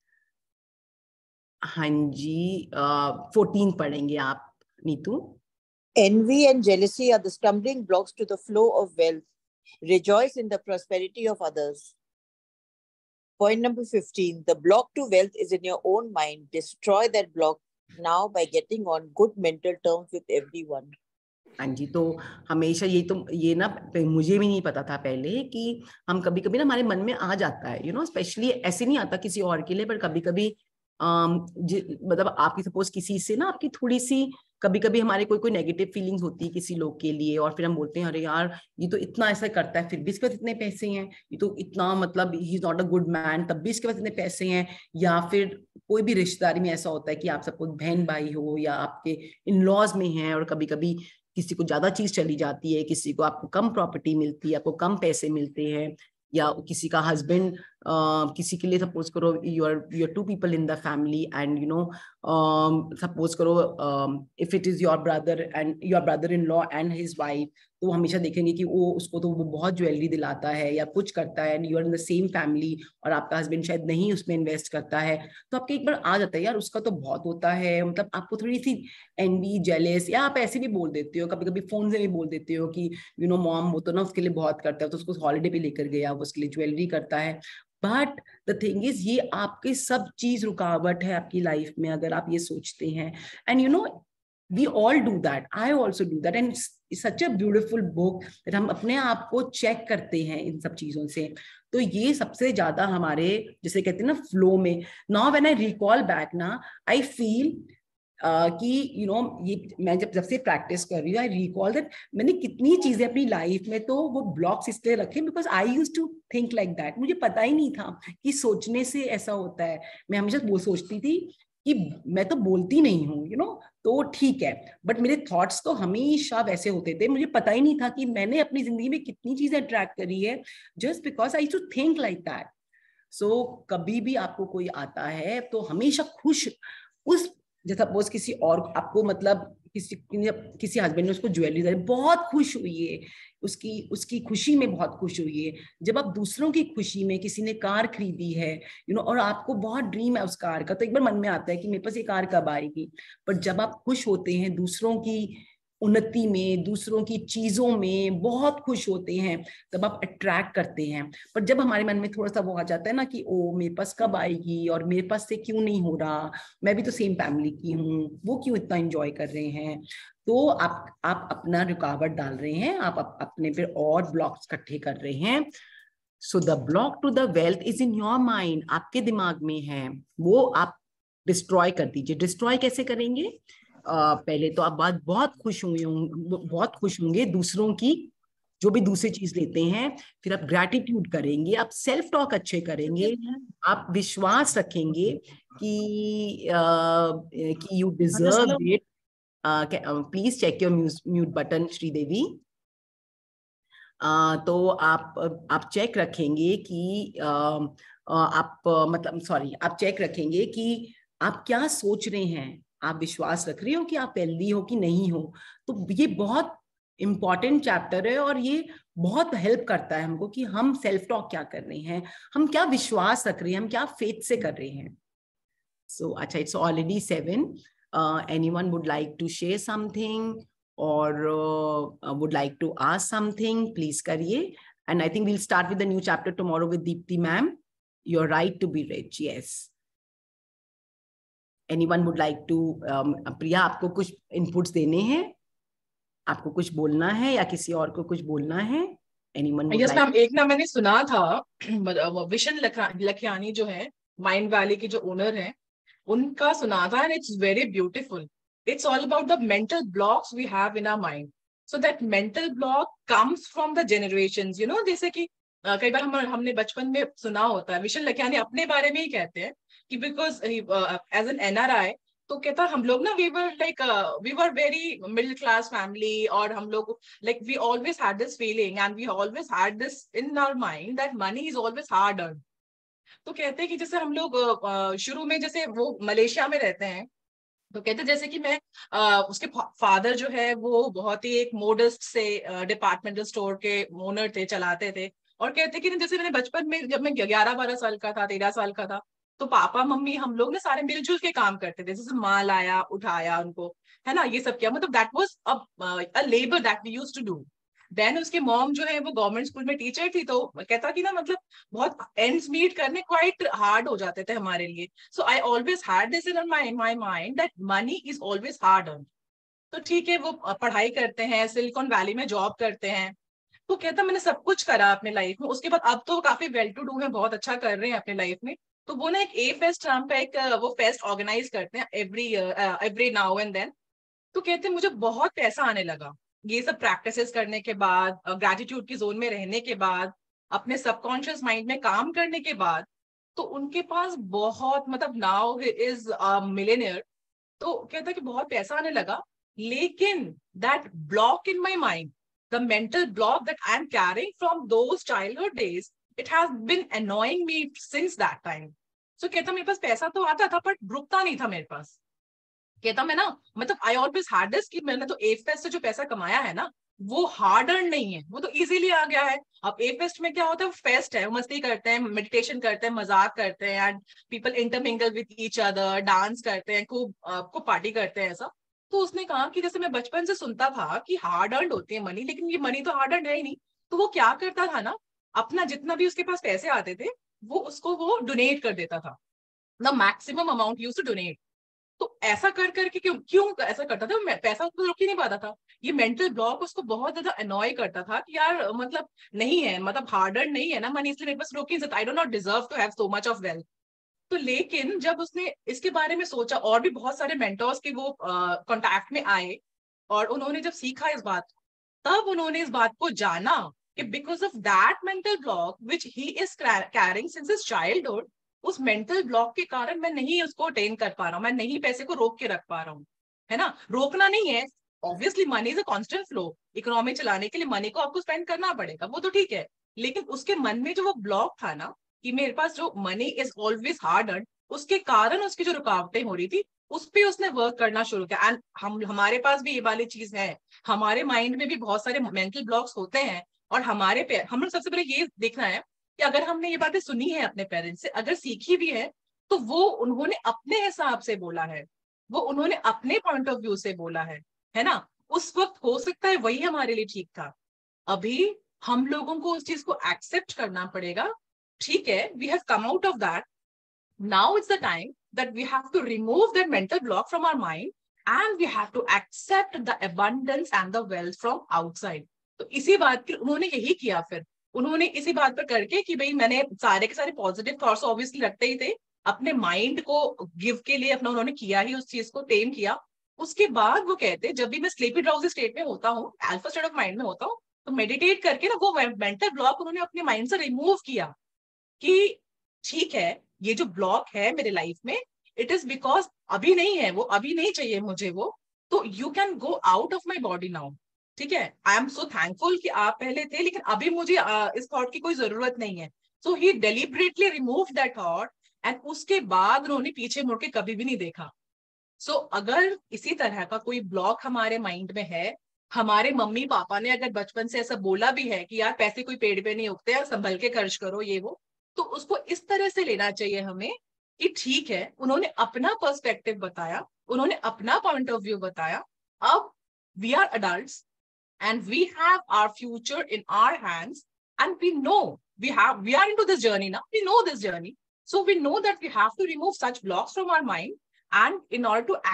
Speaker 1: हाँ जी, 14 पढ़ेंगे आप Neetu.
Speaker 6: Envy and jealousy are the stumbling blocks to the flow of wealth. Rejoice in the prosperity of others. Point number 15, the block to wealth is in your own mind. Destroy that block now by getting on good mental terms with everyone.
Speaker 1: हाँ जी, तो हमेशा ये ना मुझे भी नहीं पता था पहले कि हम कभी कभी ना हमारे मन में आ जाता है, यू नो, स्पेशली ऐसे नहीं आता किसी और के लिए, पर कभी कभी मतलब आपकी सपोज किसी से ना आपकी थोड़ी सी कभी कभी हमारे कोई नेगेटिव फीलिंग्स होती है किसी लोग के लिए, और फिर हम बोलते हैं अरे यार ये तो इतना ऐसा करता है फिर भी इसके पास इतने पैसे हैं, ये तो इतना मतलब ही is not a good man तब भी इसके पास इतने पैसे हैं। या फिर कोई भी रिश्तेदारी में ऐसा होता है कि आप सपोज बहन भाई हो या आपके इन लॉज में हैं, और कभी कभी किसी को ज्यादा चीज चली जाती है, किसी को आपको कम प्रॉपर्टी मिलती है, आपको कम पैसे मिलते हैं, या किसी का हस्बैंड किसी के लिए सपोज करो you're two people in the family and you know suppose करो if it is your brother-in-law and his wife, तो हमेशा देखेंगे कि वो उसको तो वो बहुत ज्वेलरी दिलाता है या कुछ करता है, and you are in the same family और आपका हस्बैंड शायद नहीं उसमें इन्वेस्ट करता है, तो आपके एक बार आ जाता है यार उसका तो बहुत होता है, मतलब आपको थोड़ी सी एनवी, जेलस, या आप ऐसे भी बोल देते हो, कभी कभी फोन से भी बोल देते हो कि यू नो मॉम वो तो ना उसके लिए बहुत करता है, तो उसको हॉलीडे पे लेकर गया, वो उसके लिए ज्वेलरी करता है। बट द थिंग इज ये आपके सब चीज रुकावट है आपकी लाइफ में, अगर आप ये सोचते हैं, and you know we all do that, I also do that, and it's such a beautiful book that हम अपने आप को चेक करते हैं इन सब चीजों से। तो ये सबसे ज्यादा हमारे जैसे कहते हैं ना फ्लो में, now when I recall back ना आई फील कि यू नो ये मैं जब से प्रैक्टिस कर रही हूँ, आई रिकॉल दैट मैंने कितनी चीजें अपनी लाइफ में तो वो ब्लॉक्स इसलिए रखे because I used to think like that, मुझे पता ही नहीं था कि सोचने से ऐसा होता है। मैं हमेशा वो सोचती थी कि मैं तो बोलती नहीं हूँ, यू नो, तो ठीक है, बट मेरे थॉट्स तो हमेशा वैसे होते थे, मुझे पता ही नहीं था कि मैंने अपनी जिंदगी में कितनी चीजें अट्रैक्ट करी है just because I to think like that. So कभी भी आपको कोई आता है तो हमेशा खुश, उस जैसा सपोज किसी और आपको मतलब किसी हस्बैंड ने उसको ज्वेलरी दी, बहुत खुश हुई है, उसकी उसकी खुशी में बहुत खुश हुई है। जब आप दूसरों की खुशी में, किसी ने कार खरीदी है और आपको बहुत ड्रीम है उस कार का, तो एक बार मन में आता है कि मेरे पास ये कार कब आएगी। पर जब आप खुश होते हैं दूसरों की उन्नति में, दूसरों की चीजों में बहुत खुश होते हैं, तब आप अट्रैक्ट करते हैं। पर जब हमारे मन में थोड़ा सा वो आ जाता है ना कि ओ मेरे पास कब आएगी और मेरे पास से क्यों नहीं हो रहा, मैं भी तो सेम फैमिली की हूँ, वो क्यों इतना एंजॉय कर रहे हैं, तो आप अपना रुकावट डाल रहे हैं, आप अपने पे और ब्लॉक्स इकट्ठे कर रहे हैं। So the block to the wealth is in your mind, आपके दिमाग में है, वो आप डिस्ट्रॉय कर दीजिए। डिस्ट्रॉय कैसे करेंगे? पहले तो आप बहुत खुश होंगे दूसरों की जो भी दूसरी चीज लेते हैं, फिर आप ग्रैटिट्यूड करेंगे, आप सेल्फ टॉक अच्छे करेंगे, आप विश्वास रखेंगे कि you deserve it. Please check your mute button Sridevi. तो आप चेक रखेंगे कि आप चेक रखेंगे कि आप क्या सोच रहे हैं, आप विश्वास रख रहे हो कि आप हेल्दी हो कि नहीं हो। तो ये बहुत इंपॉर्टेंट चैप्टर है और ये बहुत हेल्प करता है हमको कि हम सेल्फ टॉक क्या कर रहे हैं, हम क्या विश्वास रख रहे हैं, हम क्या फेथ से कर रहे हैं। सो अच्छा, it's already 7. Anyone would like to share something or would like to ask something, please kariye. And I think we'll start with the new chapter tomorrow with Deepti ma'am. Your right to be rich. Yes. Anyone would like to Priya, आपको कुछ inputs देने हैं, आपको कुछ बोलना है या किसी और को कुछ बोलना है? Anyone would
Speaker 3: yes
Speaker 1: like...
Speaker 3: ma'am, एक ना मैंने सुना था विशन लखियानी जो है माइंड वैली की जो ओनर है, उनका सुना था, and it's very beautiful. It's all about the mental blocks we have in our mind. So that mental block comes from the generations. You know, जैसे कि कई बार हमने बचपन में सुना होता है, विशन लखियानी अपने बारे में ही कहते हैं कि बिकॉज एज एन NRI, तो कहता हम लोग ना we were very middle class family, और हम लोग we always had this feeling and we always had this in our mind that money is always hard earn. तो कहते हैं कि जैसे हम लोग शुरू में जैसे वो मलेशिया में रहते हैं, तो कहते जैसे कि मैं उसके फादर जो है वो बहुत ही एक मोडेस्ट से डिपार्टमेंटल स्टोर के ओनर थे, चलाते थे। और कहते कि जैसे मैंने बचपन में जब मैं 11-12 साल का था, 13 साल का था, तो पापा मम्मी हम लोग ना सारे मिलजुल के काम करते थे, जैसे माल आया उठाया उनको, है ना, ये सब किया, मतलब that was a labour that we used to do. Then उसके मॉम जो है वो गवर्नमेंट स्कूल में टीचर थी, तो कहता कि ना मतलब बहुत एंड्स मीट करने क्वाइट हार्ड हो जाते थे हमारे लिए। So I always had this in my mind that money is always hard earn. तो ठीक है, वो पढ़ाई करते हैं, सिलिकॉन वैली में जॉब करते हैं, तो कहता मैंने सब कुछ करा अपने लाइफ में, उसके बाद अब तो काफी वेल टू डू है, बहुत अच्छा कर रहे हैं अपने लाइफ में। तो वो ना एक ए फेस्ट नाम का एक वो फेस्ट ऑर्गेनाइज करते हैं एवरी नाउ एंड देन। तो कहते मुझे बहुत पैसा आने लगा ये सब प्रैक्टिसेस करने के बाद, ग्रेटिट्यूड की जोन में रहने के बाद, अपने सबकॉन्शियस माइंड में काम करने के बाद। तो उनके पास बहुत, मतलब नाउ ही इज मिलियनियर। तो कहता कि बहुत पैसा आने लगा, लेकिन that block in my mind, the mental block that I am carrying from those childhood days, it has been annoying me since that time. So कहता मेरे पास पैसा तो आता था बट रुकता नहीं था मेरे पास। कहता मैं ना मतलब आई ऑलवेज हैड दिस कि मैंने तो ए फेस्ट से जो पैसा कमाया है ना वो हार्ड अर्न नहीं है, वो तो इजीली आ गया है। अब ए फेस्ट में क्या होता है, वो फेस्ट है, मस्ती करते हैं, मेडिटेशन करते हैं, मजाक करते हैं, and people intermingle with each other, dance करते हैं, खूब पार्टी करते हैं, ऐसा। तो उसने कहा कि जैसे मैं बचपन से सुनता था कि हार्ड अर्न होती है मनी, लेकिन ये मनी तो हार्ड अर्न है ही नहीं। तो वो क्या करता था ना, अपना जितना भी उसके पास पैसे आते थे वो उसको वो डोनेट कर देता था, the maximum amount used to donate. तो ऐसा कर करके क्यों ऐसा करता था, पैसा उसको रोक ही नहीं पाता था। ये मेंटल ब्लॉक उसको बहुत ज्यादा अनॉय करता था कि यार मतलब नहीं है, मतलब हार्ड अर्न नहीं है ना मनी, इसलिए मेरे पास रोक ही नहीं सकता, I do not deserve to have so much of wealth. तो लेकिन जब उसने इसके बारे में सोचा, और भी बहुत सारे मेंटर्स के वो कॉन्टैक्ट में आए, और उन्होंने जब सीखा इस बात, तब उन्होंने इस बात को जाना कि because of that mental block which he is carrying since his childhood, उस मेंटल ब्लॉक के कारण मैं नहीं उसको अटेन कर पा रहा हूँ, मैं नहीं पैसे को रोक के रख पा रहा हूँ, है ना। रोकना नहीं है, obviously money is a constant flow, economy चलाने के लिए मनी को आपको स्पेंड करना पड़ेगा, वो तो ठीक है, लेकिन उसके मन में जो वो ब्लॉक था ना, कि मेरे पास जो money is always hard earn, उसके कारण उसकी जो रुकावटें हो रही थी उस पे उसने वर्क करना शुरू किया। एंड हमारे पास भी ये वाली चीज है, हमारे माइंड में भी बहुत सारे मेंटल ब्लॉक्स होते हैं, और हमारे पे हम लोग सबसे पहले ये देखना है कि अगर हमने ये बातें सुनी है अपने पेरेंट्स से, अगर सीखी भी है, तो वो उन्होंने अपने हिसाब से बोला है, वो उन्होंने अपने पॉइंट ऑफ व्यू से बोला है ना। उस वक्त हो सकता है वही हमारे लिए ठीक था। अभी हम लोगों को उस चीज को एक्सेप्ट करना पड़ेगा। ठीक है, we have come out of that, now it's the time that we have to remove that mental block from our mind and we have to accept the abundance and the wealth from outside. तो इसी बात के उन्होंने यही किया, फिर उन्होंने इसी बात पर करके कि भाई मैंने सारे के सारे पॉजिटिव थॉट्स ऑब्वियसली रखते ही थे, अपने माइंड को गिव के लिए अपना उन्होंने किया ही, उस चीज को टेम किया। उसके बाद वो कहते जब भी मैं स्लीपी ड्राउजी स्टेट में होता हूँ, अल्फा स्टेट ऑफ माइंड में होता हूँ, तो मेडिटेट करके ना वो मेंटल ब्लॉक उन्होंने अपने माइंड से रिमूव किया कि ठीक है, ये जो ब्लॉक है मेरे लाइफ में, इट इज बिकॉज अभी नहीं है वो, अभी नहीं चाहिए मुझे वो, तो you can go out of my body now. ठीक है, आई एम सो थैंकफुल कि आप पहले थे, लेकिन अभी मुझे इस थॉट की कोई जरूरत नहीं है। So he deliberately remove that thought and उसके बाद उन्होंने पीछे मुड़ के कभी भी नहीं देखा। सो अगर इसी तरह का कोई ब्लॉक हमारे माइंड में है, हमारे मम्मी पापा ने अगर बचपन से ऐसा बोला भी है कि यार पैसे कोई पेड़ पे नहीं उगते, संभल के खर्च करो ये वो, तो उसको इस तरह से लेना चाहिए हमें कि ठीक है, उन्होंने अपना पर्सपेक्टिव बताया, उन्होंने अपना पॉइंट ऑफ व्यू बताया, अब we are adults and we have our future in our hands and we know we are into this journey now, we know this journey, so we know that we have to remove such blocks from our mind and in order to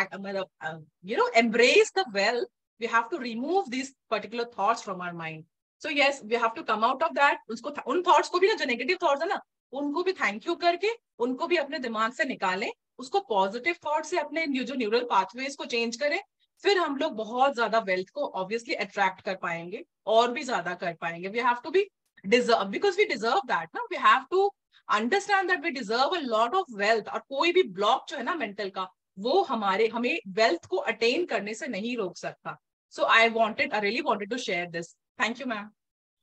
Speaker 3: act, embrace the wealth, we have to remove these particular thoughts from our mind. So yes, we have to come out of that. उसको उन thoughts को भी ना, जो negative thoughts है ना, उनको भी थैंक यू करके उनको भी अपने दिमाग से निकालें, उसको पॉजिटिव थॉट से अपने जो न्यूरल पाथवेज को चेंज करें, फिर हम लोग बहुत ज्यादा वेल्थ को ऑब्वियसली अट्रैक्ट कर पाएंगे और भी ज्यादा कर पाएंगे। We have to be deserve, because we deserve that ना, we have to understand that we deserve a lot of wealth. और कोई भी ब्लॉक जो है ना मेंटल का, वो हमें वेल्थ को अटेन करने से नहीं रोक सकता। So I really wanted to share this. Thank you ma'am.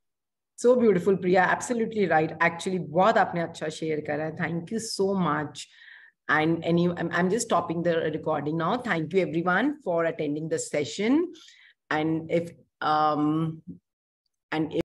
Speaker 1: So beautiful, Priya. Absolutely right. Actually, बहुत आपने अच्छा share करा है. Thank you so much. And I'm just stopping the recording now. Thank you everyone for attending the session. And if